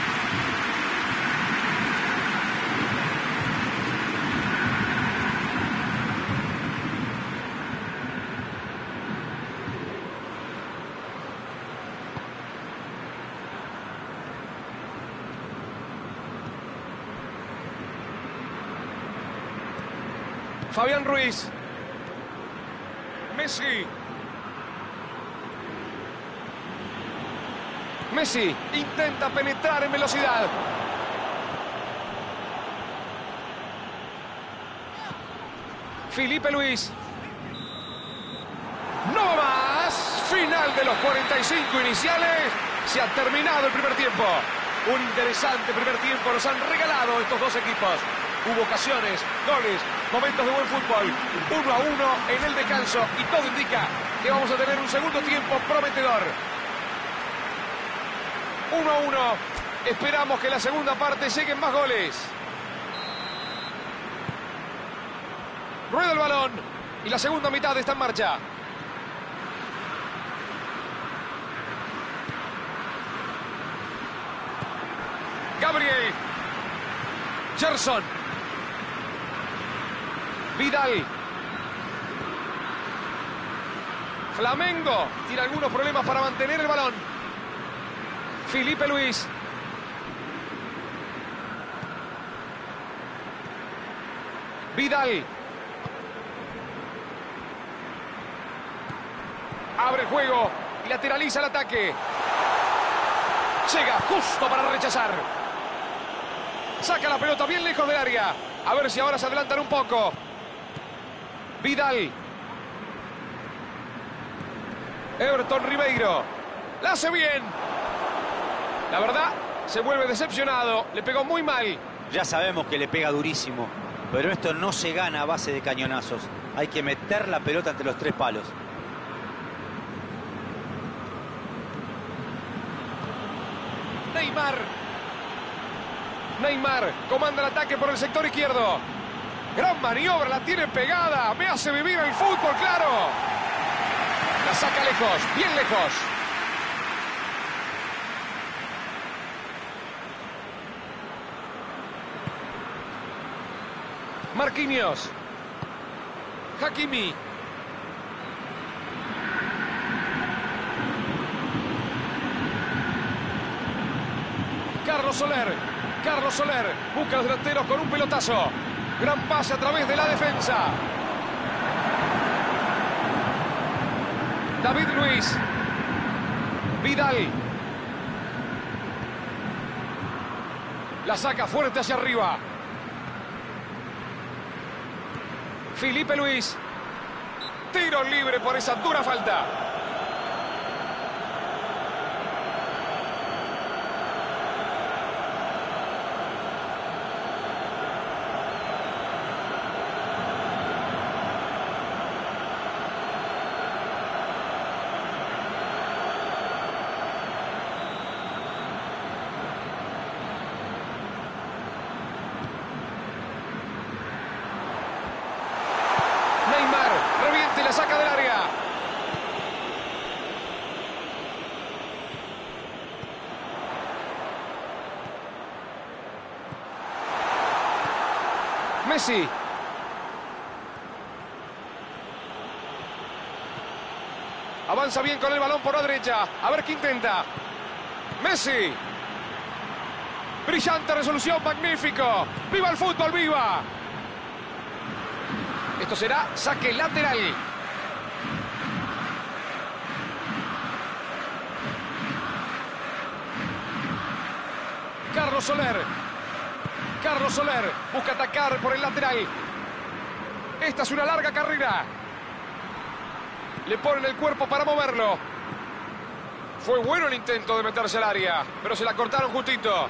Speaker 1: Fabián Ruiz. Messi. Messi intenta penetrar en velocidad. Filipe Luis. No más. Final de los 45 iniciales. Se ha terminado el primer tiempo. Un interesante primer tiempo nos han regalado estos dos equipos. Hubo ocasiones, goles, momentos de buen fútbol. 1-1 en el descanso y todo indica que vamos a tener un segundo tiempo prometedor. 1-1. Esperamos que en la segunda parte lleguen más goles. Rueda el balón y la segunda mitad está en marcha. Gabriel. Gerson. Vidal. Flamengo tiene algunos problemas para mantener el balón. Filipe Luis. Vidal. Abre el juego y lateraliza el ataque. Llega justo para rechazar. Saca la pelota bien lejos del área. A ver si ahora se adelantan un poco. Vidal. Everton Ribeiro. La hace bien. La verdad, se vuelve decepcionado. Le pegó muy mal.
Speaker 2: Ya sabemos que le pega durísimo, pero esto no se gana a base de cañonazos. Hay que meter la pelota entre los tres palos.
Speaker 1: Neymar. Neymar comanda el ataque por el sector izquierdo. Gran maniobra, la tiene pegada. Me hace vivir el fútbol, claro. La saca lejos, bien lejos. Marquinhos. Hakimi. Carlos Soler. Carlos Soler busca a los delanteros con un pelotazo. Gran pase a través de la defensa. David Luiz. Vidal. La saca fuerte hacia arriba. Filipe Luis. Tiro libre por esa dura falta. Neymar, reviente y la saca del área. Messi. Avanza bien con el balón por la derecha. A ver qué intenta. Messi. Brillante resolución, magnífico. ¡Viva el fútbol, viva! Esto será saque lateral. Carlos Soler. Carlos Soler busca atacar por el lateral. Esta es una larga carrera. Le ponen el cuerpo para moverlo. Fue bueno el intento de meterse al área, pero se la cortaron justito.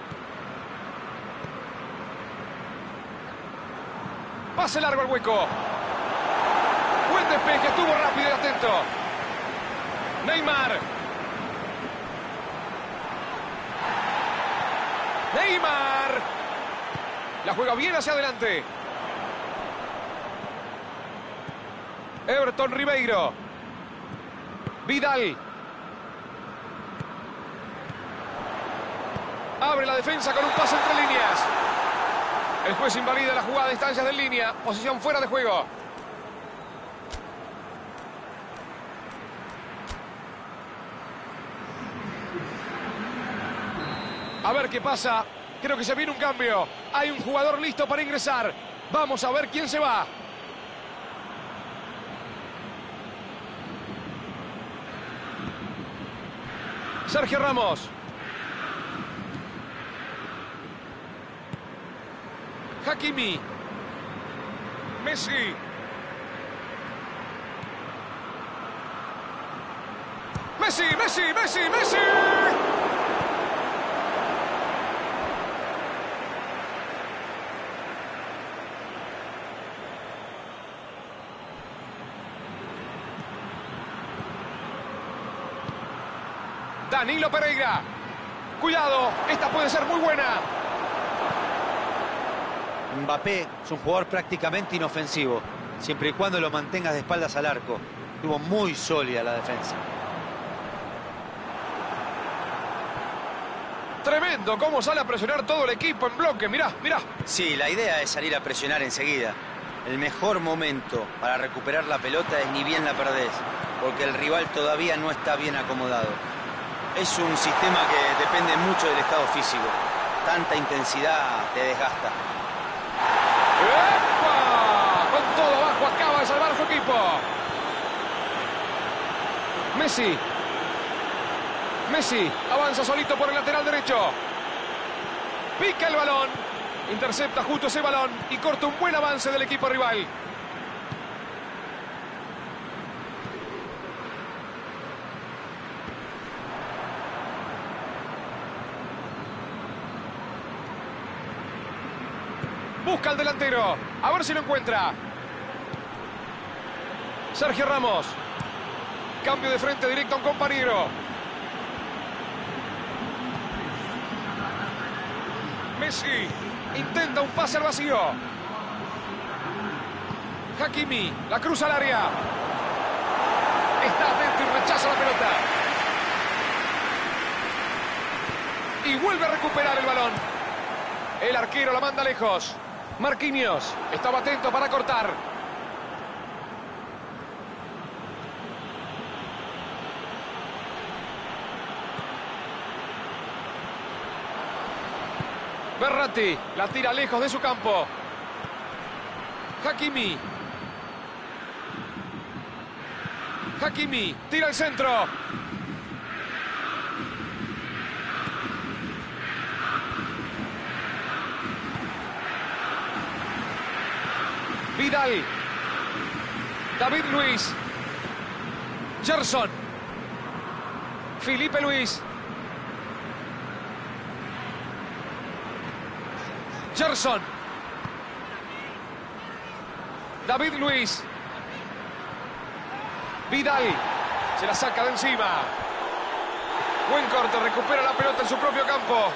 Speaker 1: Pase largo al hueco. Buen despeje, estuvo rápido y atento. Neymar. Neymar. La juega bien hacia adelante. Everton Ribeiro. Vidal. Abre la defensa con un pase entre líneas. El juez invalida la jugada a distancias de línea. Posición fuera de juego. A ver qué pasa. Creo que se viene un cambio. Hay un jugador listo para ingresar. Vamos a ver quién se va. Sergio Ramos. Hakimi. Messi. Messi, Messi, Messi, Messi. Danilo Pereira. Cuidado, esta puede ser muy buena.
Speaker 2: Mbappé es un jugador prácticamente inofensivo, siempre y cuando lo mantengas de espaldas al arco. Estuvo muy sólida la defensa.
Speaker 1: Tremendo cómo sale a presionar todo el equipo en bloque. Mirá, mirá.
Speaker 2: Sí, la idea es salir a presionar enseguida. El mejor momento para recuperar la pelota es ni bien la perdés, porque el rival todavía no está bien acomodado. Es un sistema que depende mucho del estado físico. Tanta intensidad te desgasta.
Speaker 1: ¡Epa! Con todo abajo acaba de salvar su equipo. Messi. Messi avanza solito por el lateral derecho. Pica el balón. Intercepta justo ese balón y corta un buen avance del equipo rival. Busca al delantero. A ver si lo encuentra. Sergio Ramos. Cambio de frente directo a un compañero. Messi intenta un pase al vacío. Hakimi la cruza al área. Está atento y rechaza la pelota. Y vuelve a recuperar el balón. El arquero la manda lejos. Marquinhos estaba atento para cortar. Verratti la tira lejos de su campo. Hakimi. Hakimi tira el centro. Vidal. David Luiz. Gerson. Filipe Luis. Gerson. David Luiz. Vidal. Se la saca de encima. Buen corte, recupera la pelota en su propio campo.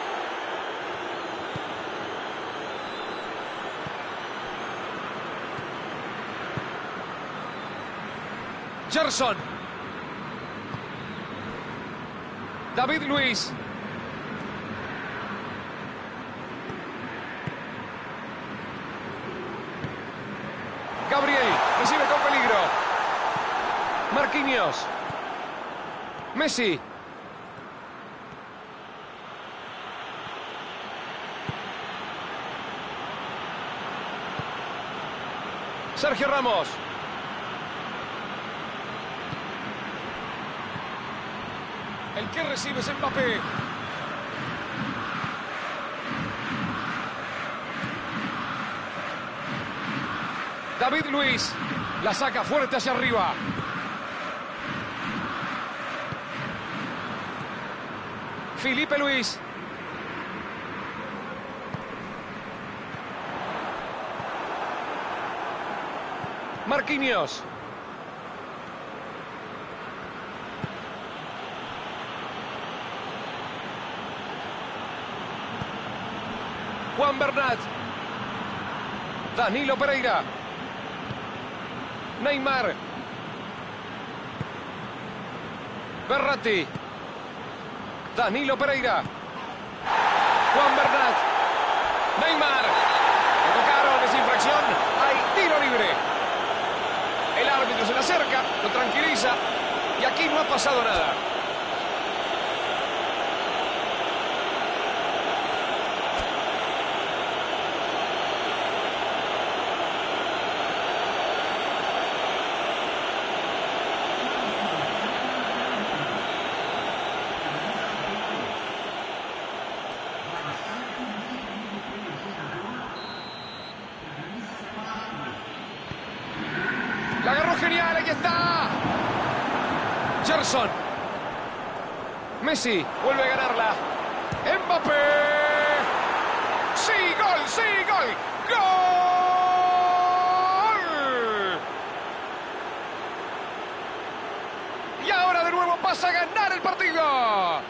Speaker 1: Gerson. David Luiz. Gabriel recibe con peligro. Marquinhos. Messi. Sergio Ramos. El que recibe es Mbappé. David Luiz la saca fuerte hacia arriba. Filipe Luis. Marquinhos. Juan Bernat. Danilo Pereira. Neymar. Verratti. Danilo Pereira. Juan Bernat. Neymar. Le tocaron, es infracción. Hay tiro libre. El árbitro se le acerca, lo tranquiliza y aquí no ha pasado nada. La agarró genial, aquí está. Gerson. Messi vuelve a ganarla. Mbappé. ¡Sí, gol! ¡Sí, gol! ¡Gol! Y ahora de nuevo pasa a ganar el partido.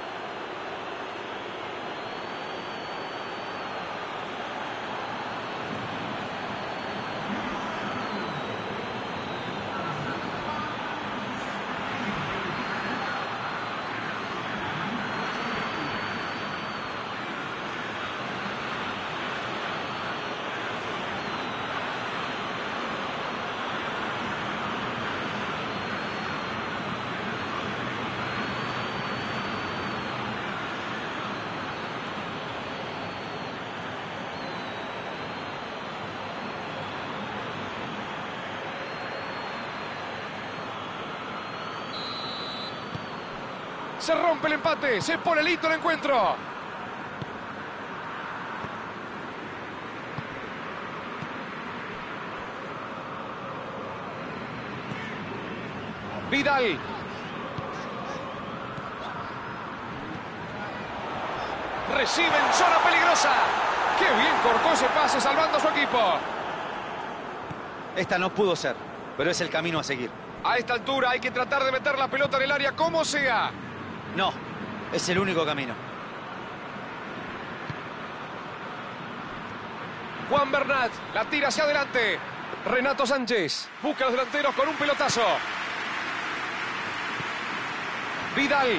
Speaker 1: Se rompe el empate, se pone listo el encuentro. Vidal. Recibe en zona peligrosa. ¡Qué bien cortó ese pase salvando a su equipo!
Speaker 2: Esta no pudo ser, pero es el camino a seguir.
Speaker 1: A esta altura hay que tratar de meter la pelota en el área como sea.
Speaker 2: No, es el único camino.
Speaker 1: Juan Bernat, la tira hacia adelante. Renato Sánchez, busca a los delanteros con un pelotazo. Vidal.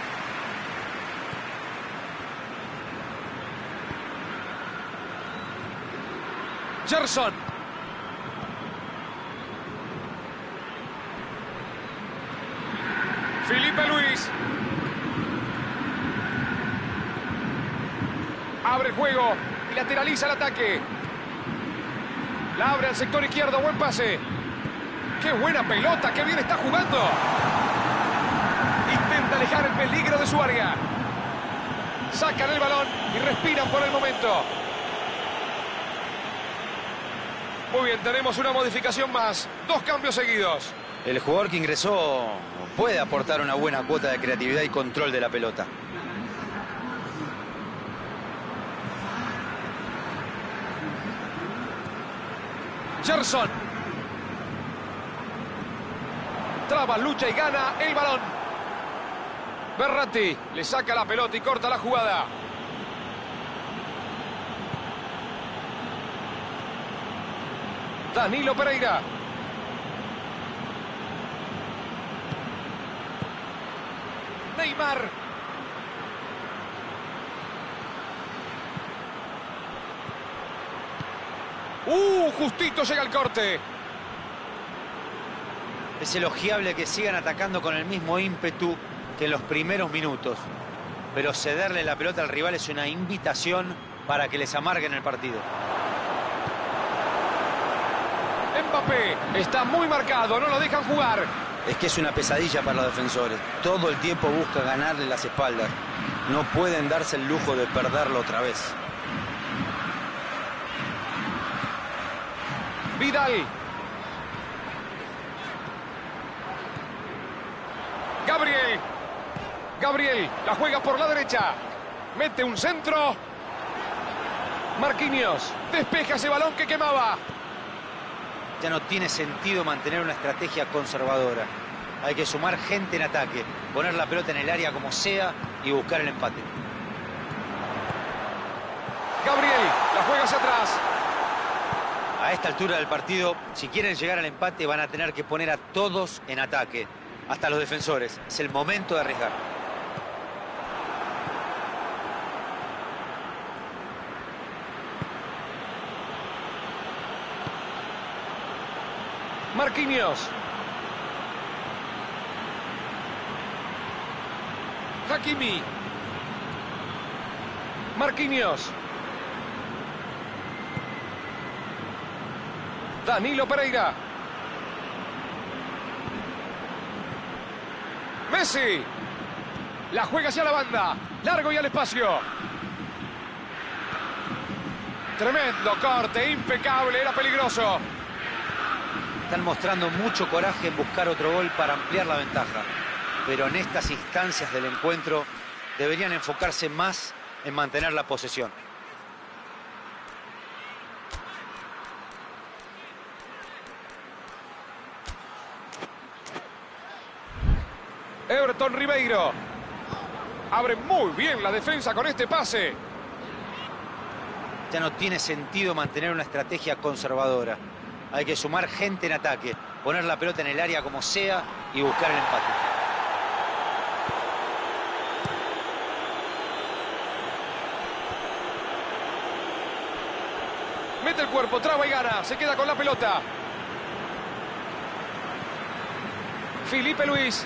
Speaker 1: Gerson. Felipe Luis. Abre el juego y lateraliza el ataque. La abre al sector izquierdo, buen pase. ¡Qué buena pelota! ¡Qué bien está jugando! Intenta alejar el peligro de su área. Sacan el balón y respiran por el momento. Muy bien, tenemos una modificación más. 2 cambios seguidos.
Speaker 2: El jugador que ingresó puede aportar una buena cuota de creatividad y control de la pelota.
Speaker 1: Gerson. Traba, lucha y gana el balón. Berratti le saca la pelota y corta la jugada. Danilo Pereira. Neymar. Justito llega el corte.
Speaker 2: Es elogiable que sigan atacando con el mismo ímpetu que en los primeros minutos. Pero cederle la pelota al rival es una invitación para que les amarguen el partido.
Speaker 1: Mbappé está muy marcado, no lo dejan jugar.
Speaker 2: Es que es una pesadilla para los defensores. Todo el tiempo busca ganarle las espaldas. No pueden darse el lujo de perderlo otra vez.
Speaker 1: Vidal. Gabriel la juega por la derecha. Mete un centro. Marquinhos despeja ese balón que quemaba.
Speaker 2: Ya no tiene sentido mantener una estrategia conservadora. Hay que sumar gente en ataque, poner la pelota en el área como sea y buscar el empate.
Speaker 1: Gabriel la juega hacia atrás.
Speaker 2: A esta altura del partido, si quieren llegar al empate, van a tener que poner a todos en ataque, hasta los defensores. Es el momento de arriesgar.
Speaker 1: Marquinhos. Hakimi. Marquinhos. Danilo Pereira. Messi. La juega hacia la banda. Largo y al espacio. Tremendo corte, impecable, era peligroso.
Speaker 2: Están mostrando mucho coraje en buscar otro gol para ampliar la ventaja. Pero en estas instancias del encuentro deberían enfocarse más en mantener la posesión.
Speaker 1: Everton Ribeiro. Abre muy bien la defensa con este pase.
Speaker 2: Ya no tiene sentido mantener una estrategia conservadora. Hay que sumar gente en ataque, poner la pelota en el área como sea y buscar el empate.
Speaker 1: Mete el cuerpo, traba y gana. Se queda con la pelota. Felipe Luis.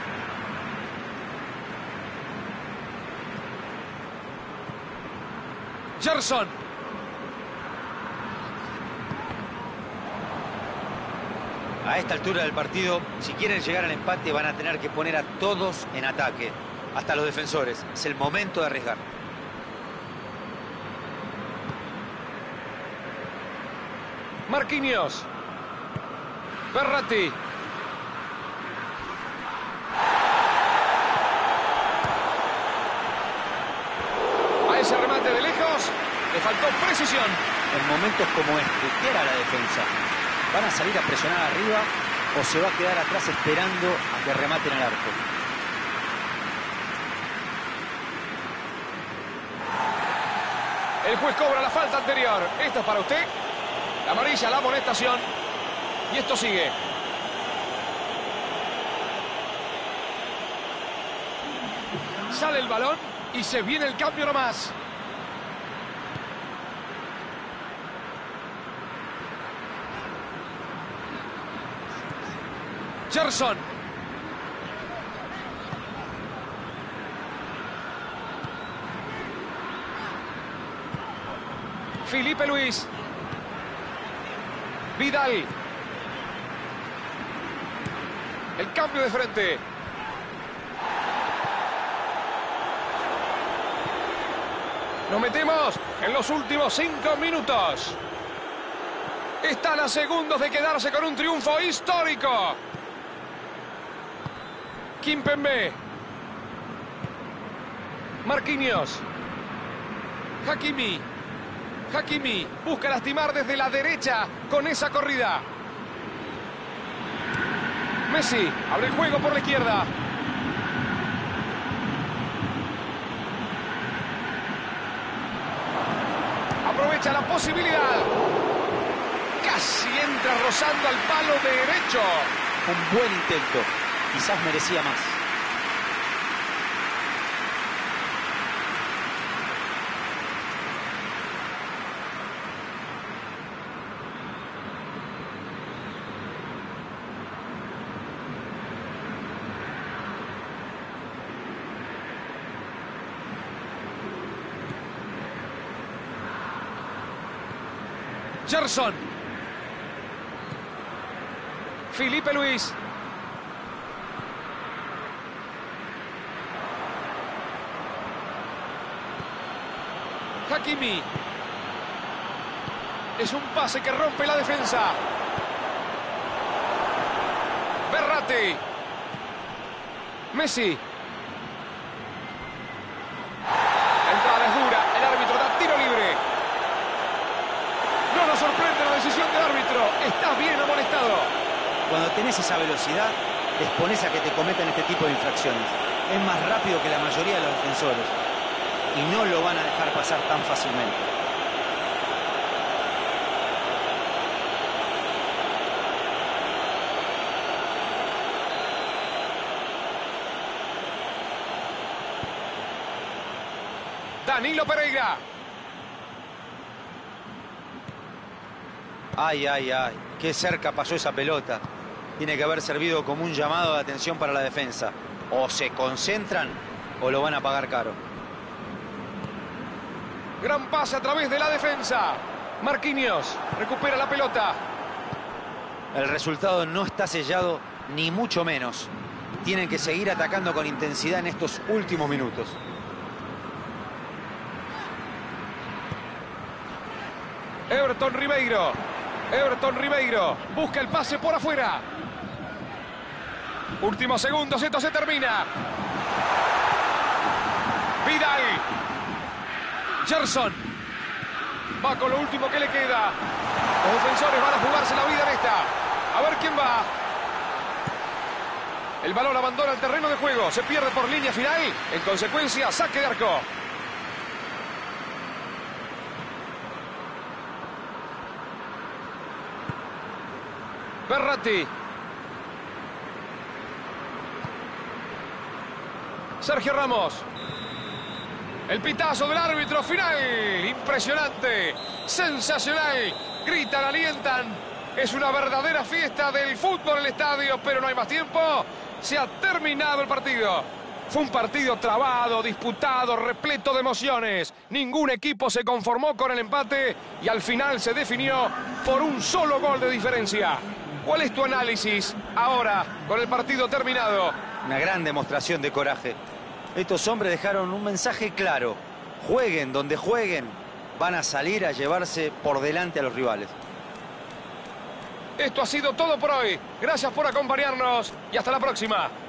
Speaker 1: Gerson.
Speaker 2: A esta altura del partido, si quieren llegar al empate, van a tener que poner a todos en ataque, hasta los defensores. Es el momento de arriesgar.
Speaker 1: Marquinhos. Berratti. A ese remate de lejos le faltó precisión.
Speaker 2: En momentos como este, ¿qué hará la defensa? ¿Van a salir a presionar arriba o se va a quedar atrás esperando a que rematen el arco?
Speaker 1: El juez cobra la falta anterior. Esta es para usted. La amarilla, la amonestación. Y esto sigue. Sale el balón y se viene el cambio nomás. Gerson. Filipe Luis. Vidal. El cambio de frente. Nos metemos en los últimos 5 minutos. Están a segundos de quedarse con un triunfo histórico. Kimpembe. Marquinhos. Hakimi. Hakimi busca lastimar desde la derecha con esa corrida. Messi abre el juego por la izquierda. Aprovecha la posibilidad. Casi entra rozando al palo derecho.
Speaker 2: Un buen intento. Quizás merecía más.
Speaker 1: Gerson. Filipe Luis. Hakimi. Es un pase que rompe la defensa. Verratti. Messi. La entrada es dura. El árbitro da tiro libre. No nos sorprende la decisión del árbitro. Está bien amonestado.
Speaker 2: Cuando tenés esa velocidad, te expones a que te cometan este tipo de infracciones. Es más rápido que la mayoría de los defensores. Y no lo van a dejar pasar tan fácilmente.
Speaker 1: Danilo Pereira.
Speaker 2: Ay, ay, ay. Qué cerca pasó esa pelota. Tiene que haber servido como un llamado de atención para la defensa. O se concentran o lo van a pagar caro.
Speaker 1: Gran pase a través de la defensa. Marquinhos recupera la pelota.
Speaker 2: El resultado no está sellado, ni mucho menos. Tienen que seguir atacando con intensidad en estos últimos minutos.
Speaker 1: Everton Ribeiro. Everton Ribeiro busca el pase por afuera. Últimos segundos, esto se termina. Vidal. Gerson. Va con lo último que le queda. Los defensores van a jugarse la vida en esta. A ver quién va. El balón abandona el terreno de juego. Se pierde por línea final. En consecuencia, saque de arco. Verratti. Sergio Ramos. El pitazo del árbitro final. Impresionante. Sensacional. Gritan, alientan. Es una verdadera fiesta del fútbol en el estadio, pero no hay más tiempo. Se ha terminado el partido. Fue un partido trabado, disputado, repleto de emociones. Ningún equipo se conformó con el empate y al final se definió por un solo gol de diferencia. ¿Cuál es tu análisis ahora con el partido terminado?
Speaker 2: Una gran demostración de coraje. Estos hombres dejaron un mensaje claro. Jueguen donde jueguen, van a salir a llevarse por delante a los rivales.
Speaker 1: Esto ha sido todo por hoy. Gracias por acompañarnos y hasta la próxima.